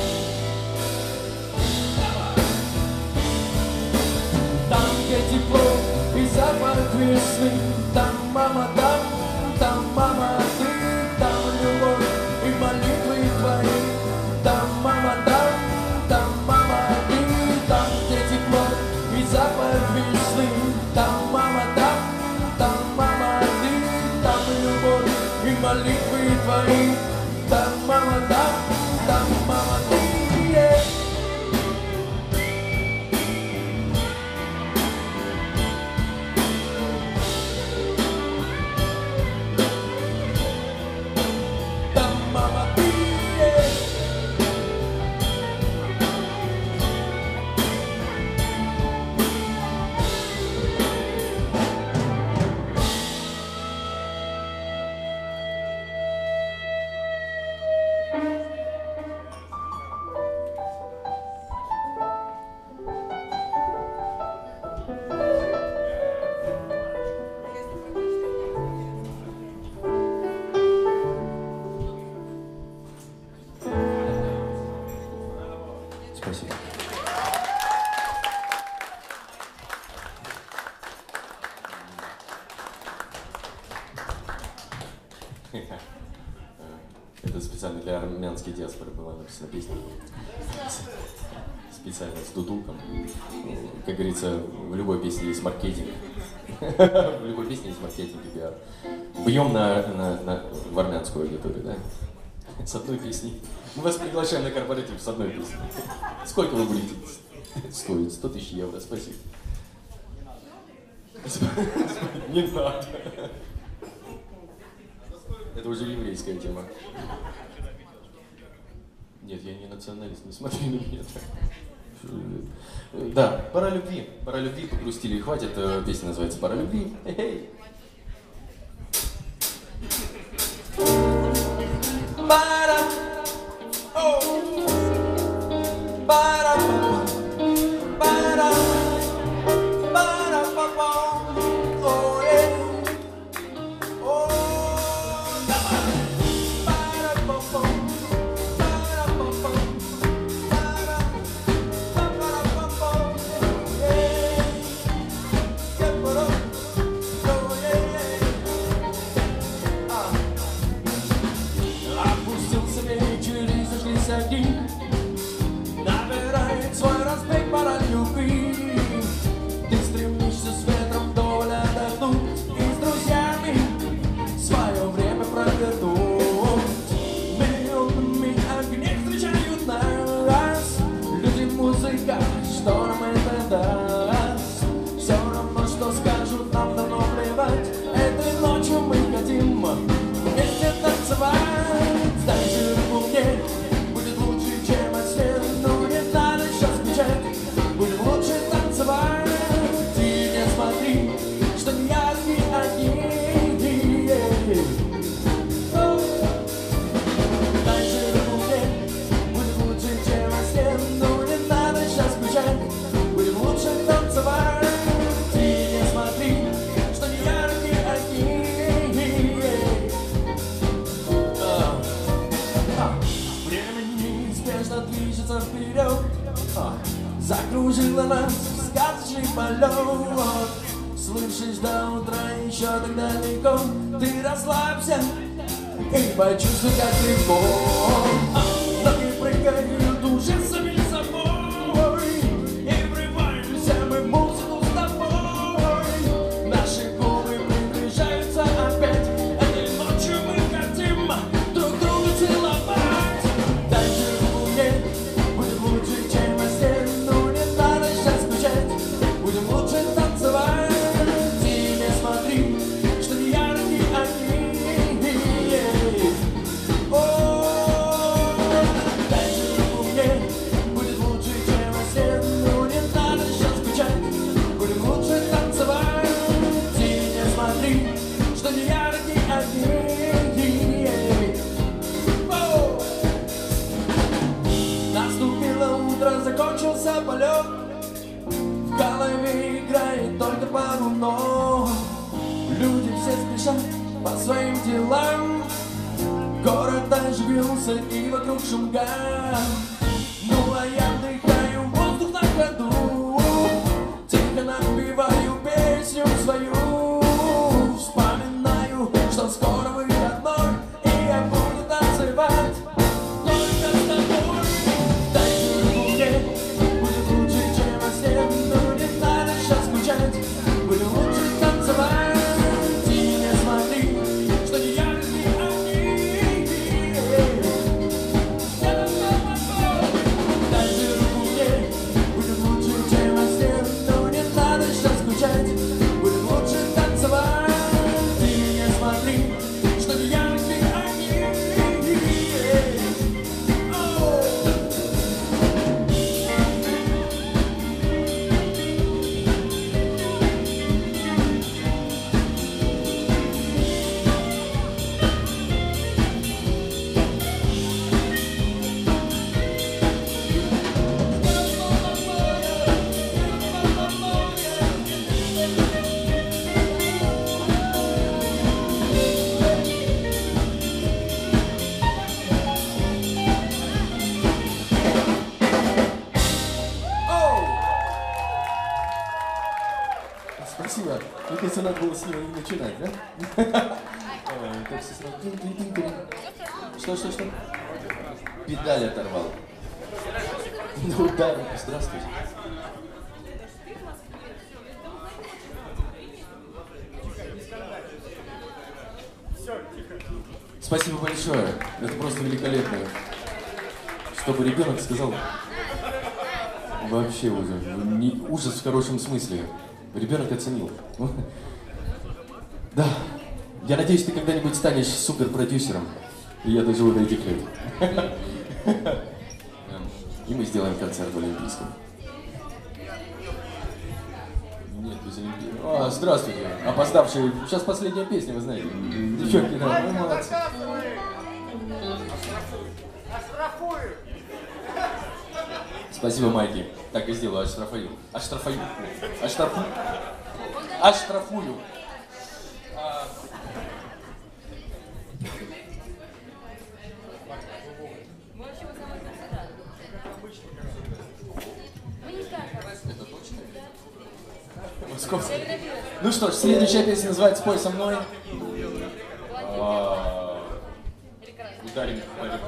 Там, где тепло и запах весны. Там, мама, там, там, мама, ты. Там любовь и молитвы твои. Там, мама, там, там, мама, ты. Там, где тепло и запах весны. Там, мама, там, там, мама, ты. Там любовь и молитвы твои. Там, мама, там, там, мама, ты. Yeah. Там, мама, ты. Yeah. Это специально для армянской диаспоры была написана песня. Специально с дудуком. Как говорится, в любой песне есть маркетинг. В любой песне есть маркетинг и пиар. Бьем на, на, на, в армянскую аудиторию, да? С одной песней. Мы вас приглашаем на корпоратив с одной песней. Сколько вы будете стоить? сто тысяч евро, спасибо. Не надо. Это уже еврейская тема. Нет, я не националист, не смотри на меня так. Да, «Пора любви». «Пора любви», погрустили и хватит. Песня называется «Пора любви». Эй! Пора, о, пора, пора, пора, пора, о, эй, о, давай, пора, пора, пора, пора, пора, пора, пора, эй, я пора, о, эй, а. Опустился вечер и зажглись огни. Набирает свой разбег пора любви. Ты стремишься с ветром вдоль отдохнуть и с друзьями свое время провернуть. Миллионами огней встречают нас люди, музыка, что нам это даст? Все равно, что скажут, нам давно плевать. Этой ночью мы хотим вместе танцевать. Дай же руку мне, будет лучше, чем во сне. Ну не надо сейчас кричать, будем лучше танцевать. Ты не смотри, что не яркие огни. Дай же руку мне, будет лучше, чем во сне. Ну не надо сейчас кричать, будем лучше танцевать. Ты не смотри, что не яркие огни. Время неизбежно движется вперед, закружила нас в сказочный полет. Слышишь, до утра еще так далеко. Ты расслабься и почувствуй, как легко. Ноги прыгают уже сами собой, и врываемся мы в музыку с тобой. Наши губы приближаются опять. Этой ночью мы хотим друг друга целовать. Дай же руку мне, будет лучше, чем во сне. Ну не надо сейчас скучать, будем лучше танцевать. Ты не смотри, что не яркие огни. О, дай же руку мне, будет лучше, чем во сне. Ну не надо сейчас скучать, будем лучше танцевать. Ты не смотри, что не яркие огни. О! Наступило утро, закончился полет. В голове играет только пару нот. Люди все спешат по своим делам. Город оживился и вокруг шум гам. Ну а я вдыхаю воздух на ходу. Тихо напеваю песню свою. Вспоминаю, что скоро выходной, и я буду танцевать только с тобой. Дай же руку мне, будет лучше, чем во сне. Ну не надо сейчас скучать, будем лучше танцевать. Ты не смотри, что не яркие огни. Дай же руку мне, будет лучше, чем во сне. Ну не надо сейчас скучать, будем лучше танцевать. Ты не смотри, что не яркие огни. Спасибо. Мне кажется, надо было с него начинать, да? Так, все сразу. Что, что, что? Педаль оторвал. Ну да, здравствуйте. Спасибо большое. Это просто великолепно. Чтобы ребенок сказал... Вообще ужас. Не, ужас в хорошем смысле. Ребенок оценил. Да. Я надеюсь, ты когда-нибудь станешь суперпродюсером. И я доживу до этих лет. И мы сделаем концерт в Олимпийском. Нет, без Олимпийского. А, здравствуйте. Опоздавшие. Сейчас последняя песня, вы знаете. Девчонки, да, ну, молодцы. Спасибо, Майки. Так и сделаю, оштрафую. Оштрафую. Оштрафую. Оштрафую. А... Это точно? Московский. Ну что ж, следующая песня называется «Спой со мной». Ударим по речи.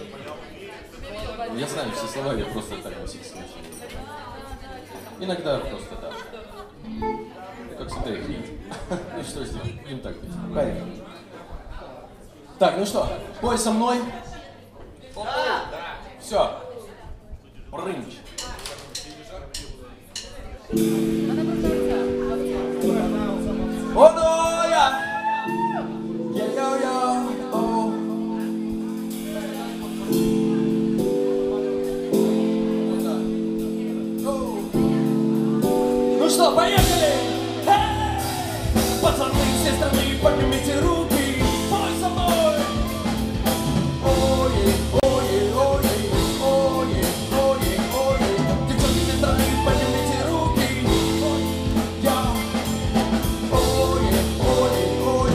Я знаю все слова, я просто так на всякий случай. Иногда просто так. Как всегда их нет. Ну что сделаем? Будем так петь. Поехали. Так, ну что, пой со мной. Все. Прынч. О, да, я. Я-я-я. Ну что, поехали! Эй! Пацаны все страны, поднимите руки, пой со мной! Ой, ой, ой, ой, ой, ой, девчонки все страны, поднимите руки, ой, я, ой, ой, ой.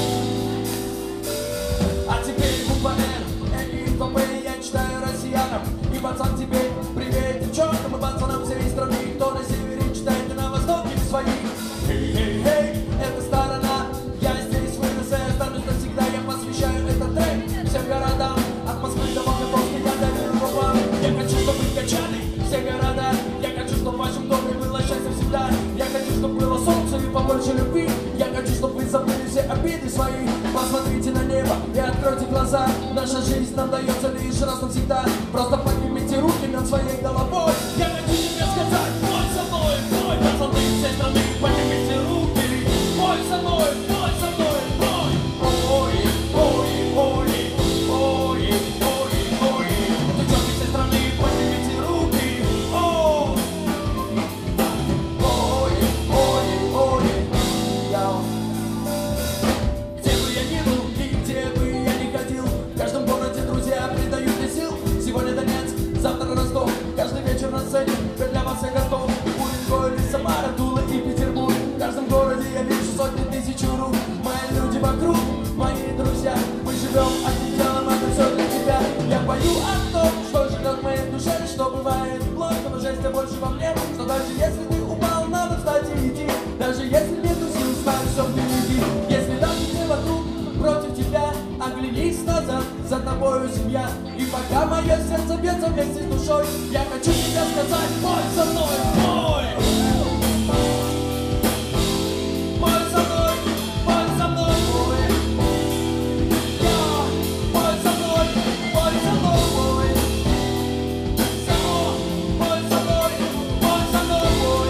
А теперь буква Н, Н и П, я читаю россиянам, и пацан теперь привет девчонкам и пацанам всей страны, кто на севере читает и на востоке свои. Эй-эй-эй, эта сторона, я здесь вырос и останусь навсегда, я посвящаю этот трек всем городам, от Москвы до Волгодонска, я дарю вам. Я хочу, чтобы вы качали все города, я хочу, чтобы в вашем доме было счастье всегда, я хочу, чтобы было солнце и побольше любви, я хочу, чтобы вы забыли все обиды свои. Посмотрите на небо и откройте глаза, наша жизнь нам дается лишь раз навсегда, просто поднимите руки над своей головой. Я хочу тебе сказать, пой со мной, пой, пацаны всей страны, поднимите руки, пой со мной, пой со мной, пой. Ой, ой, ой, ой, ой, ой, девчонки всей страны, поднимите руки, ой, ой, ой, ой, я. Где бы я ни был и где бы я ни ходил, в каждом городе друзья придают мне сил. Сегодня Донецк, завтра Ростов, каждый вечер на сцене для вас я готов. Уренгой или Самара, Тула и Петербург, в каждом городе я вижу сотни тысяч рук. Мои люди вокруг, мои друзья, мы живем одним делом, это все для тебя. Я пою о том, что живет в моей душе, что бывает плохо, но жесть больше во мне, что даже если ты упал, надо встать и идти, даже если нету сил, знай, все впереди. Если даже все вокруг против тебя, оглянись назад, за тобою семья. И пока мое сердце бьется вместе с душой, я хочу тебе сказать, пой со мной, пой! Пой со мной, пой со мной, пой! Я, пой со мной, пой со мной, пой! Само, пой со мной, пой со мной, пой!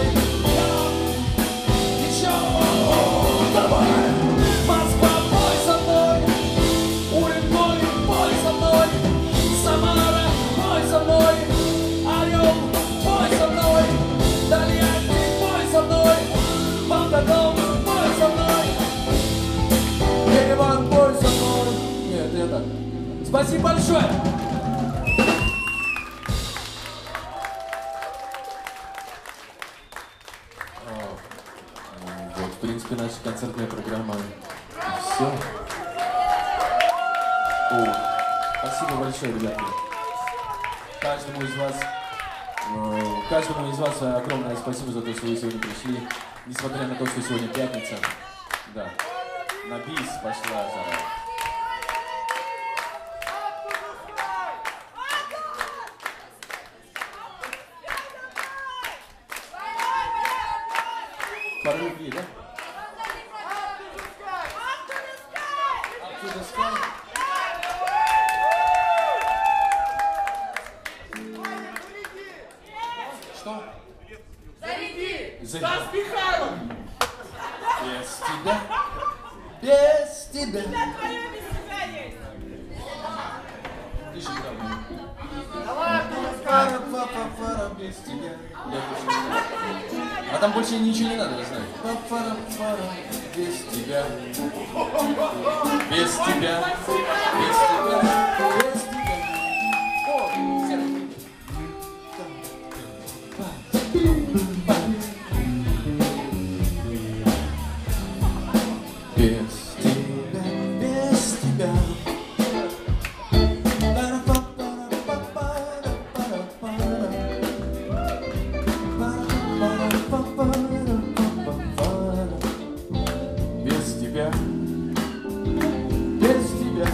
Я, еще, давай! Москва, пой со мной! Уренгой, пой со мной! Самара, пой со мной! Орел, пой со мной! Тольятти, пой со мной! Волгодон, пой со мной! Ереван, пой со мной! Нет, это... Спасибо большое! Вот, в принципе, наша концертная программа. И все. О, спасибо большое, ребята. Каждому из вас, э, каждому из вас огромное спасибо за то, что вы сегодня пришли. Несмотря на то, что сегодня пятница. Да. На бис пошла жара. любви, да? Up to the sky. Что? Заряди! Заряди. Стас Михайлов! Без тебя, без тебя. На твоем достижении! Ты же там. Давай, Стас! Пара-па-па-пара, без тебя. Я больше не знаю. А там больше ничего не надо, я знаю. Пара-пара, без тебя. Без тебя. Без тебя. Без тебя. О, серый. Без тебя, без тебя. Без тебя, без тебя.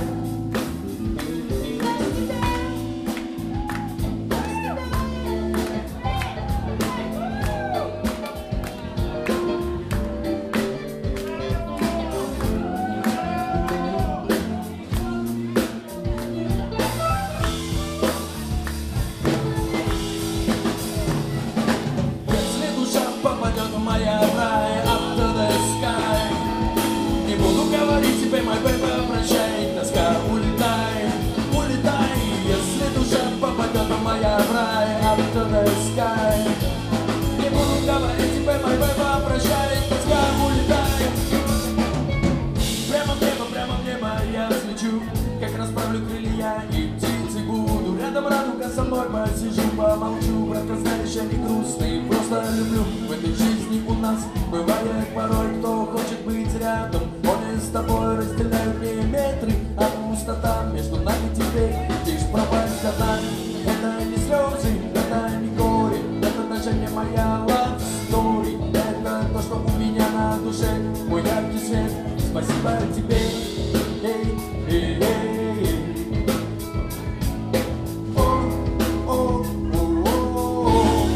Если душа попадет в моя рай, up to the sky. Не буду говорить тебе, мой бэйбэ, прощай, тоска, улетай, улетай. Если душа попадет в моя рай, up to the sky. Не буду говорить тебе, мой бэйбэ, прощай, тоска, улетай. Прямо в небо, прямо в небо я взлечу, как расправлю крылья и птицей буду. Рядом радуга со мной посижу, помолчу. Братка, знаешь, я не грустный, просто люблю. В этой жизни у нас бывает порой, кто хочет быть рядом. Он и с тобой разделяют не метры, а пустота между нами теперь лишь пропасть одна. Это не слезы, это не горе, это даже не моя love story. Это то, что у меня на душе, мой яркий свет. Спасибо тебе. Эй, эй, эй, эй. О, о, о, о.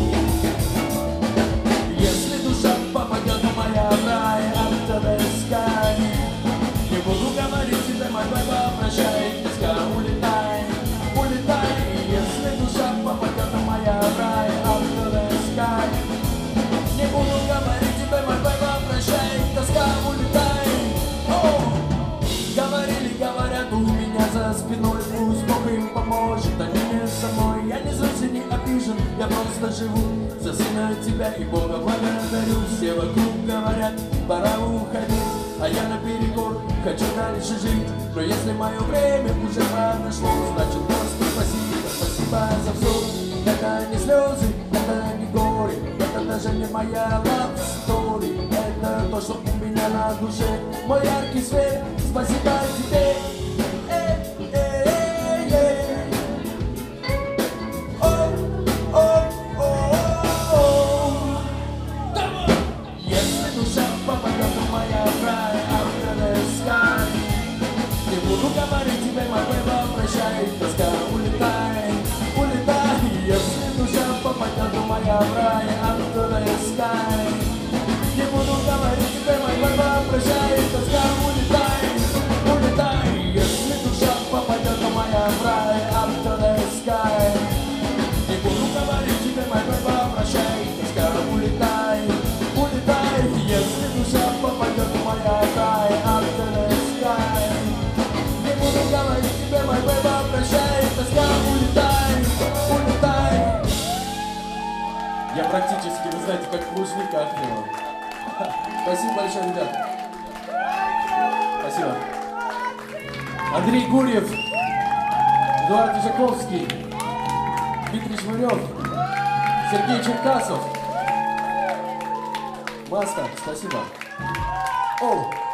Если душа попадет в моя рай, up to the sky. Не буду говорить тебе, мой бэйбэ, прощай, тоска, улетай, улетай. Если душа попадет в моя рай, up to the sky. Не буду говорить тебе, мой бэйбэ, прощай, тоска, улетай. О! Говорили, говорят, у меня за спиной, пусть Бог им поможет, они не со мной. Я не злюсь и не обижен, я просто живу за сына тебя и Бога благодарю. Все вокруг говорят, пора уходить, а я наперекор хочу дальше жить. Но если мое время уже подошло, значит просто спасибо, спасибо за все. Это не слезы, это не горе, это даже не моя love story. Это то, что у меня на душе, мой яркий свет. Спасибо тебе. Эй, эй, эй, эй. О, о, о, о. Если душа попадет в моя рай, up to the sky. Не буду говорить тебе, мой бэйбэ, прощай, тоска, улетай, улетай. Если душа попадет в моя рай, up to the sky. Не буду говорить тебе, мой бэйбэ, прощай, тоска, улетай, улетай. Если душа попадет в моя рай, up to the sky. Не буду говорить тебе, мой бэйбэ, прощай, тоска, улетай, улетай. Если душа попадет в моя рай, up to the sky. Не буду говорить тебе, мой бэйбэ, прощай, тоска, улетай, улетай. Я практически, вы знаете, как плужник Ахмева. Спасибо большое, ребят. Спасибо. Андрей Гурьев, Эдуард Ижаковский, Дмитрий Шмырев, Сергей Черкасов. Маска, спасибо. О!